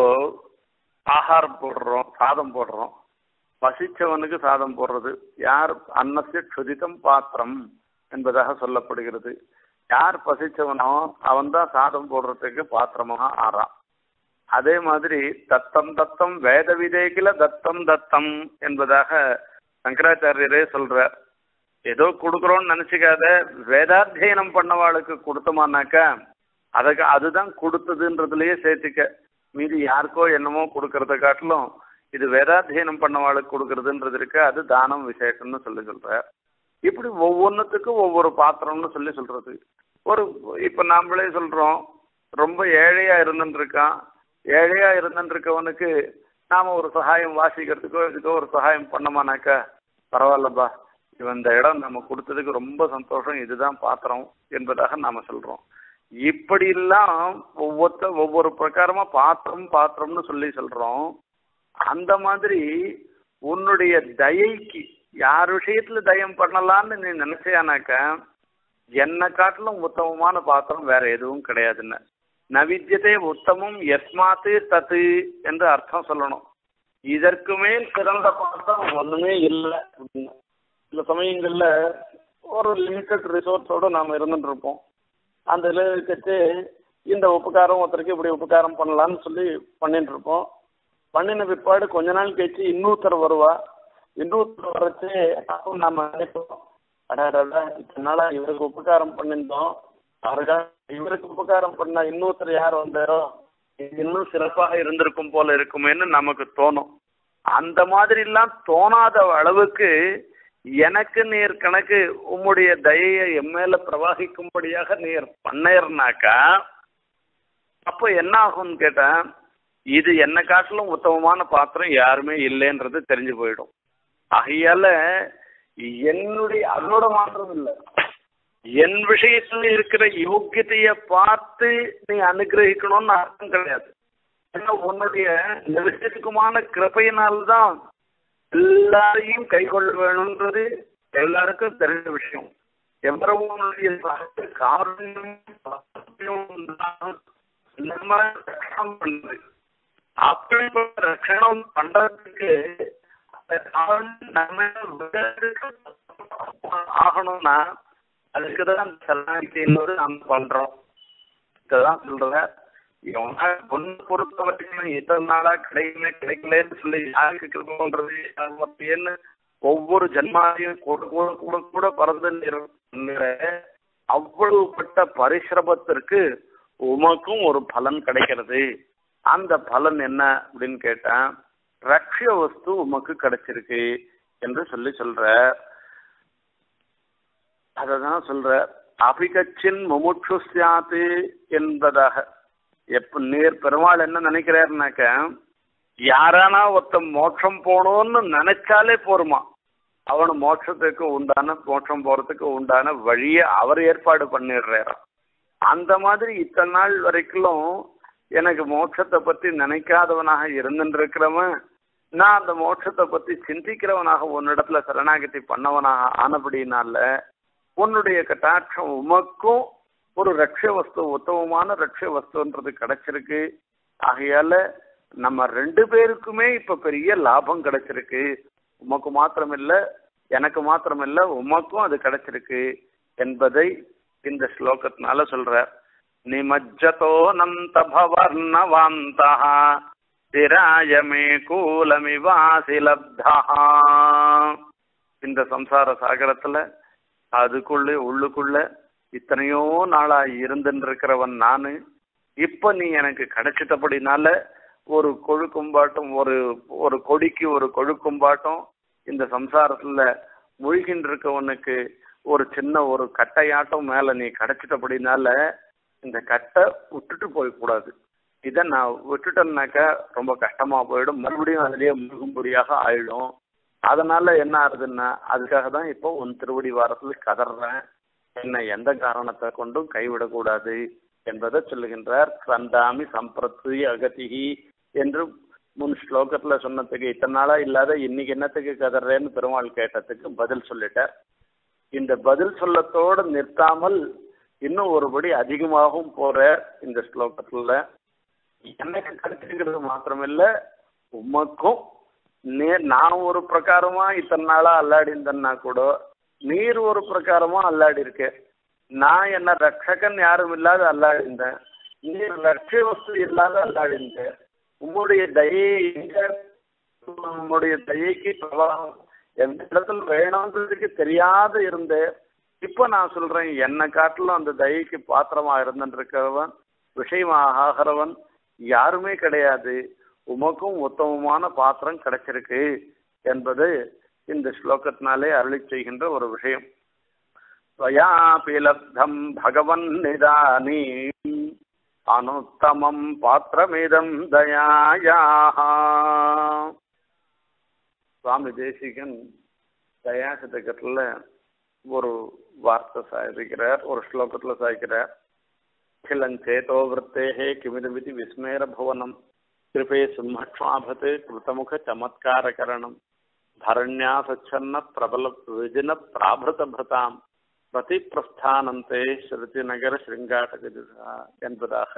ஆகாரம் போடுறோம், சாதம் போடுறோம். பசிச்சவனுக்கு சாதம் போடுறது யார்? அன்னசிய க்ஷுதிதம் பாத்திரம் என்பதாக சொல்லப்படுகிறது. யார் பசிச்சவனோ அவன் தான் சாதம் போடுறதுக்கு பாத்திரமாக ஆறான். அதே மாதிரி தத்தம் தத்தம் வேத விதேகில தத்தம் தத்தம் என்பதாக சங்கராச்சாரியரே சொல்றார். ஏதோ கொடுக்குறோன்னு நினைச்சுக்காத, வேதாத்தியனம் பண்ணவாளுக்கு கொடுத்தோமானாக்கா அதுக்கு அதுதான் கொடுத்ததுன்றதுலயே சேர்த்துக்க. மீதி யாருக்கோ என்னமோ கொடுக்கறத காட்டிலும் இது வேதாத்தியனம் பண்ணவாளுக்கு கொடுக்கறதுன்றது இருக்கு, அது தானம் விசேஷம்னு சொல்லி சொல்ற. இப்படி ஒவ்வொன்றுத்துக்கும் ஒவ்வொரு பாத்திரம்னு சொல்லி சொல்றது. ஒரு இப்ப நாமளே சொல்றோம், ரொம்ப ஏழையா இருந்துட்டு இருக்கான். ஏழையா இருந்துட்டு இருக்கவனுக்கு நாம ஒரு சகாயம் வாசிக்கிறதுக்கோ இதுக்கோ ஒரு சகாயம் பண்ணோமானாக்கா பரவாயில்லப்பா, இவன் இந்த இடம் நம்ம கொடுத்ததுக்கு ரொம்ப சந்தோஷம், இதுதான் பாத்திரம் என்பதாக நாம சொல்றோம். இப்படி எல்லாம் ஒவ்வொருத்த ஒவ்வொரு பிரகாரமா பாத்திரம் பாத்திரம்னு சொல்லி சொல்றோம். அந்த மாதிரி உன்னுடைய தயைக்கு யார் விஷயத்துல தயம் பண்ணலான்னு நீ நினைச்சியானாக்க என்னை காட்டிலும் உத்தமமான பாத்திரம் வேற எதுவும் கிடையாதுன்னு. நவித்தியதே உத்தமம் எஸ்மாத்து தத்து என்று அர்த்தம் சொல்லணும். இதற்கு மேல் சிறந்த பாத்திரம் ஒண்ணுமே இல்லை அப்படின்னு. சில சமயங்கள்ல ஒரு லிமிட்டட் ரிசோர்ஸோட நாம இருந்துட்டு இருப்போம். அந்த இருக்கச்சு இந்த உபகாரம் ஒருத்தருக்கு இப்படி உபகாரம் பண்ணலான்னு சொல்லி பண்ணிட்டு இருப்போம். பண்ணின பிற்பாடு கொஞ்ச நாள் கழிச்சு இன்னொருத்தர் வருவா. இன்னொருத்தர் வரச்சு அப்போ நாம நினைப்போம், அடாடா இதனால இவருக்கு உபகாரம் பண்ணிருந்தோம், அவருக்காக இவருக்கு உபகாரம் பண்ணா இன்னொருத்தர் யார் வந்தாரோ இன்னும் சிறப்பாக இருந்திருக்கும் போல இருக்குமேன்னு நமக்கு தோணும். அந்த மாதிரி எல்லாம் தோணாத அளவுக்கு எனக்கு நீர் கணக்கு உம்முடைய தயையை என் மேல பிரவாகிக்கும்படியாக நீர் பண்ணேர்னாக்கா அப்போ என்ன ஆகும்னு கேட்டா, இது என்ன காட்டிலும் உத்தமமான பாத்திரம் யாருமே இல்லைன்றது தெரிஞ்சு போயிடும். ஆகையால என்னுடைய அதோட மாற்றம் இல்லை, என் விஷயத்துல இருக்கிற யோக்கியத்தைய பார்த்து நீ அனுகிரகிக்கணும்னு அர்த்தம் கிடையாது. ஏன்னா உன்னுடைய விஷயத்துக்குமான கிருபையினால்தான் எல்லாரையும் கை கொள்ள வேணும்ன்றது எல்லாருக்கும் தெரிஞ்ச விஷயம். எவ்வளவுடைய காரணம் பண்றது அப்படிப்பட்ட ரட்சணம் பண்றதுக்கு ஆகணும்னா அதுக்குதான் சரணாகதியோடு நாம் பண்றோம். இதுதான் சொல்ற. பொண்ணு பொறுத்த வரைக்கும் எத்தனை நாளா கிடைக்கல கிடைக்கலன்னு சொல்லி யாருக்கு கிருப்பன்றது ஒவ்வொரு ஜன்மாவையும் கூட கூட கூட கூட பறந்து அவ்வளவுப்பட்ட பரிசிரமத்திற்கு உமக்கும் ஒரு பலன் கிடைக்கிறது அந்த பலன் என்ன அப்படின்னு கேட்டா ரக்ஷ வஸ்து உமக்கு கிடைச்சிருக்கு என்று சொல்லி சொல்ற. அததான் சொல்ற அபிகச்சின் முமுட்சு சாத்து என்பதாக. எப்ப நேர் பெருமாள் என்ன நினைக்கிறாருனாக்க யாரானா ஒருத்த மோட்சம் போகணும்னு நினைச்சாலே போருமா, அவனு மோட்சத்துக்கு உண்டான மோட்சம் போறதுக்கு உண்டான வழியை அவர் ஏற்பாடு பண்ணிடுறாரு. அந்த மாதிரி இத்தனை நாள் வரைக்கும் எனக்கு மோட்சத்தை பத்தி நினைக்காதவனாக இருந்துருக்கிறவன் நான் அந்த மோட்சத்தை பத்தி சிந்திக்கிறவனாக உன்னிடத்துல சரணாகதி பண்ணவனாக ஆனபடினால உன்னுடைய கட்டாட்சம் உமக்கும் ஒரு ரக்ஷ வஸ்து உத்தமமான ரக்ஷ வஸ்துன்றது கிடைச்சிருக்கு. ஆகையால நம்ம ரெண்டு பேருக்குமே இப்ப பெரிய லாபம் கிடைச்சிருக்கு. உமக்கு மாத்திரமில்ல எனக்கு மாத்திரமில்ல உமக்கும் அது கிடைச்சிருக்கு என்பதை இந்த ஸ்லோகத்தினால சொல்ற. நிமஜ்ஜதோ நந்த பவர்ணவாந்தா திராயமே கூலமிவாசி லப்தா. இந்த சம்சார சாகரத்துல அதுக்குள்ளே உள்ளுக்குள்ள இத்தனையோ நாளா இருந்துன்னு இருக்கிறவன் நானு. இப்ப நீ எனக்கு கிடைச்சிட்டபடினால ஒரு கொழுக்கும்பாட்டம் ஒரு ஒரு கொடிக்கு ஒரு கொழுக்கும்பாட்டம் இந்த சம்சாரத்துல மூழ்கின்னு இருக்கவனுக்கு ஒரு சின்ன ஒரு கட்டையாட்டம் மேல நீ கிடைச்சிட்டபடினால இந்த கட்டை விட்டுட்டு போய்க்கூடாது. இதை நான் விட்டுட்டேன்னாக்கா ரொம்ப கஷ்டமா போயிடும், மறுபடியும் அதுலயே முழுகும்படியாக ஆயிடும். அதனால என்ன ஆகுதுன்னா அதுக்காக தான் இப்போ உன் திருவடி வாரத்துல கதறேன், என்னை எந்த காரணத்தை கொண்டும் கைவிடக்கூடாது என்பதை சொல்லுகின்றார். சந்தாமி சம்பிரத்தி அகதிகி என்று முன் ஸ்லோகத்துல சொன்னதுக்கு இத்தனை நாளா இல்லாத இன்னைக்கு என்னத்துக்கு கதறேன்னு பெருமாள் கேட்டதுக்கு பதில் சொல்லிட்டார். இந்த பதில் சொல்லத்தோடு நிறுத்தாமல் இன்னும் ஒருபடி அதிகமாகவும் போற இந்த ஸ்லோகத்துல எனக்கு கிடைச்சிருக்கிறது மாத்திரமில்ல உமக்கும் நே நான் ஒரு பிரகாரமா இத்தனை நாளா அல்லாடிந்தன்னா கூட நீர் ஒரு பிரகாரமா அல்லாடி இருக்க. நான் என்ன ரட்சகன் யாரும் இல்லாத அல்லாடிந்தேன், நீர் ரட்ச வஸ்து இல்லாத அல்லாடிந்தேன். உங்களுடைய தயை எங்க, உங்களுடைய தயைக்கு பிரபாவம் எந்த இடத்துல வேணும்ன்றதுக்கு தெரியாத இருந்தேன். இப்ப நான் சொல்றேன் என்னை காட்டிலும் அந்த தயைக்கு பாத்திரமா இருந்துருக்கிறவன் விஷயமாக ஆகிறவன் யாருமே கிடையாது, உமக்கும் உத்தமமான பாத்திரம் கிடைச்சிருக்கு என்பது இந்த ஸ்லோகத்தினாலே அருளி செய்கின்ற ஒரு விஷயம். ஸ்வயாபி லப்தம் பகவன் நிதானி அனுத்தமம் பாத்திரமிதம் தயாயாஹ. சுவாமி தேசிகன் தயாசதகத்துல ஒரு வார்த்தை சாதிக்கிறார், ஒரு ஸ்லோகத்துல சாதிக்கிறார். கிளஞ்சேதோ விருத்தேஹே கிமிதமிதி விஸ்மேர புவனம் கிருபே சிம்மக்ஷ்மாபத் கிருத்தமுக சமத்காரகரணம் தரண்யாசச்சன்ன பிரபல விஜின பிராபிருத பிரதாம் பிரதி பிரஸ்தானந்தே ஸ்ருதி நகர ஸ்ருங்காட்டக என்பதாக.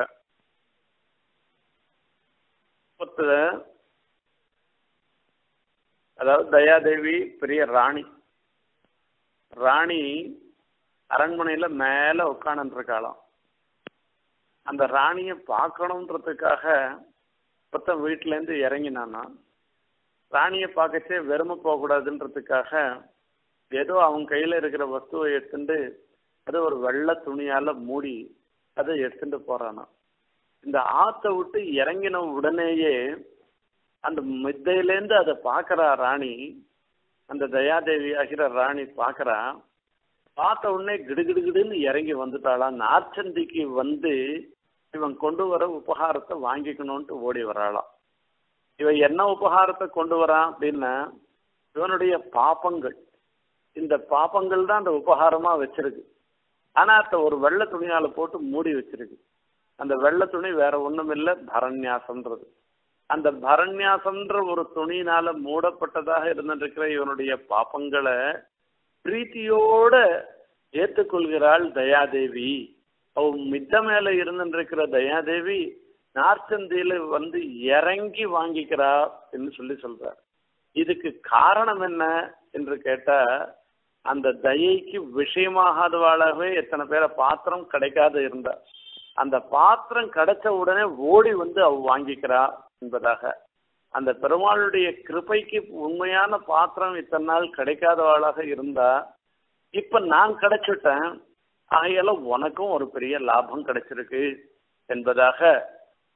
அதாவது தயாதேவி பெரிய ராணி. ராணி அரண்மனையில மேல உட்காந்து இருக்காளாம். அந்த ராணியை பார்க்கணுன்றதுக்காக மொத்தம் வீட்டுல இருந்து இறங்கினானா. ராணியை பார்க்கச்சே வெறுமை போகக்கூடாதுன்றதுக்காக ஏதோ அவங்க கையில இருக்கிற வஸ்துவை எடுத்துட்டு அது ஒரு வெள்ளை துணியால மூடி அதை எடுத்துட்டு போறானா. இந்த ஆத்தை விட்டு இறங்கின உடனேயே அந்த மித்தையிலேருந்து அதை பார்க்கறா ராணி. அந்த தயாதேவி ஆகிற ராணி பார்க்கறா. பார்த்த உடனே கிடுகிடுகிடுன்னு இறங்கி வந்துட்டாளாம். நார்ச்சந்திக்கு வந்து இவன் கொண்டு வர உபகாரத்தை வாங்கிக்கணும்ட்டு ஓடி வராளாம். இவன் என்ன உபகாரத்தை கொண்டு வரான் அப்படின்னா இவனுடைய பாப்பங்கள். இந்த பாப்பங்கள் தான் அந்த உபகாரமா வச்சிருக்கு. ஆனா அத ஒரு வெள்ளை துணியால போட்டு மூடி வச்சிருக்கு. அந்த வெள்ளை துணி வேற ஒண்ணும் இல்லை, பரண்யாசம்ன்றது. அந்த பரண்யாசம்ன்ற ஒரு துணியினால மூடப்பட்டதாக இருந்திருக்கிற இவனுடைய பாப்பங்களை பிரீத்தியோட ஏற்றுக்கொள்கிறாள் தயாதேவி. அவ மித்த மேல இருந்துருக்கிற தயாதேவி நார்ச்சந்தியில வந்து இறங்கி வாங்கிக்கிறா என்று சொல்லி சொல்றார். இதுக்கு காரணம் என்ன என்று கேட்டா அந்த தயைக்கு விஷயமாகாதவாளாகவே எத்தனை பேரை பாத்திரம் கிடைக்காத இருந்தா அந்த பாத்திரம் கிடைச்ச உடனே ஓடி வந்து அவ வாங்கிக்கிறா என்பதாக. அந்த பெருமாளுடைய கிருபைக்கு உண்மையான பாத்திரம் இத்தனை நாள் கிடைக்காதவாளாக இருந்தா இப்ப நான் கிடைச்சிட்டேன், ஆகையால உனக்கும் ஒரு பெரிய லாபம் கிடைச்சிருக்கு என்பதாக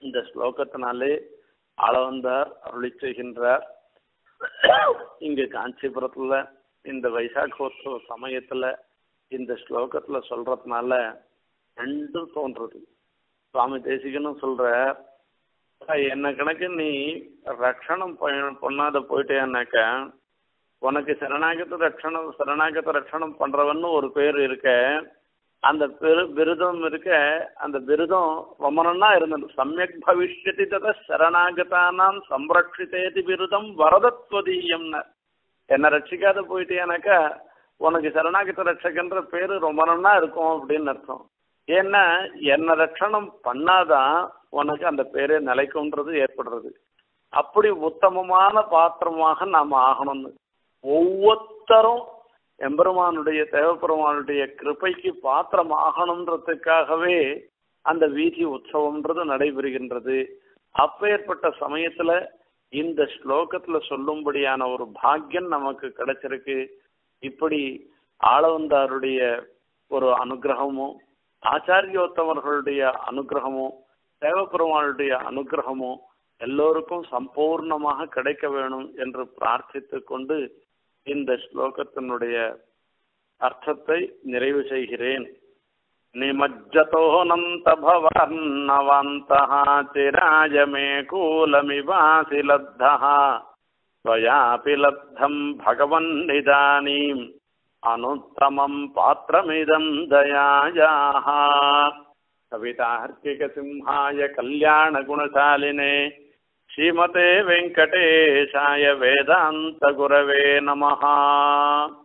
இந்த ஸ்லோகத்தினாலே ஆளவந்தார் அருளி செய்கின்றார். இங்க காஞ்சிபுரத்துல இந்த வைசாகோத்சவ சமயத்துல இந்த ஸ்லோகத்துல சொல்றதுனால ரெண்டும் தோன்றது. சுவாமி தேசிகனும் சொல்ற, என்ன கணக்கு நீ ரட்சணம் பண்ணாத போயிட்டேன்னாக்க உனக்கு சரணாகத ரட்சணம் சரணாகத ரட்சணம் பண்றவன்னு ஒரு பேர் இருக்க, அந்த பெரு விருதம் இருக்க, அந்த விருதம் ரொம்ப நன்னா இருந்தது. சமயக் பவிஷ்யதி தத சரணாகதானாம் சம்ரட்சிதேதி விருதம் வரதத்வதீயம்னு. என்னை ரட்சிக்காத போயிட்டேனாக்கா உனக்கு சரணாகத ரட்சகன்ற பேரு ரொம்ப நன்னா இருக்கும் அப்படின்னு அர்த்தம். ஏன்னா என்ன ரட்சணம் பண்ணாதான் உனக்கு அந்த பேரே நிலைக்கும்ன்றது ஏற்படுறது. அப்படி உத்தமமான பாத்திரமாக நாம் ஆகணும்னு ஒவ்வொருத்தரும் எம்பெருமானுடைய தேவபெருமானுடைய கிருபைக்கு பாத்திரம் ஆகணுன்றதுக்காகவே அந்த வீதி உற்சவம்ன்றது நடைபெறுகின்றது. அப்பேற்பட்ட சமயத்துல இந்த ஸ்லோகத்துல சொல்லும்படியான ஒரு பாக்கியம் நமக்கு கிடைச்சிருக்கு. இப்படி ஆளவந்தாருடைய ஒரு அனுகிரகமும் ஆச்சாரியோத்தமர்களுடைய அனுகிரகமும் தேவபெருமானுடைய அனுகிரகமும் எல்லோருக்கும் சம்பூர்ணமாக கிடைக்க வேணும் என்று பிரார்த்தித்து கொண்டு இந்த ஸ்லோகத்தினுடைய அர்த்தத்தை நிறைவு செய்கிறேன். நிமஜ்ஜதோனந்த பவர்ணவந்தஹ சிராஜமே கூலமிவாசி லப்தஹ ஸ்வயாபி லப்தம் பகவன்னிதானீம் அனுத்தமம் பாத்திரமிதம் தயாயாஹ. கவிதார்க்கிக சிம்ஹாய கல்யாண குணசாலினே ஸ்ரீமதே வெங்கடேஷாய வேதாந்த குரவே நமஹ.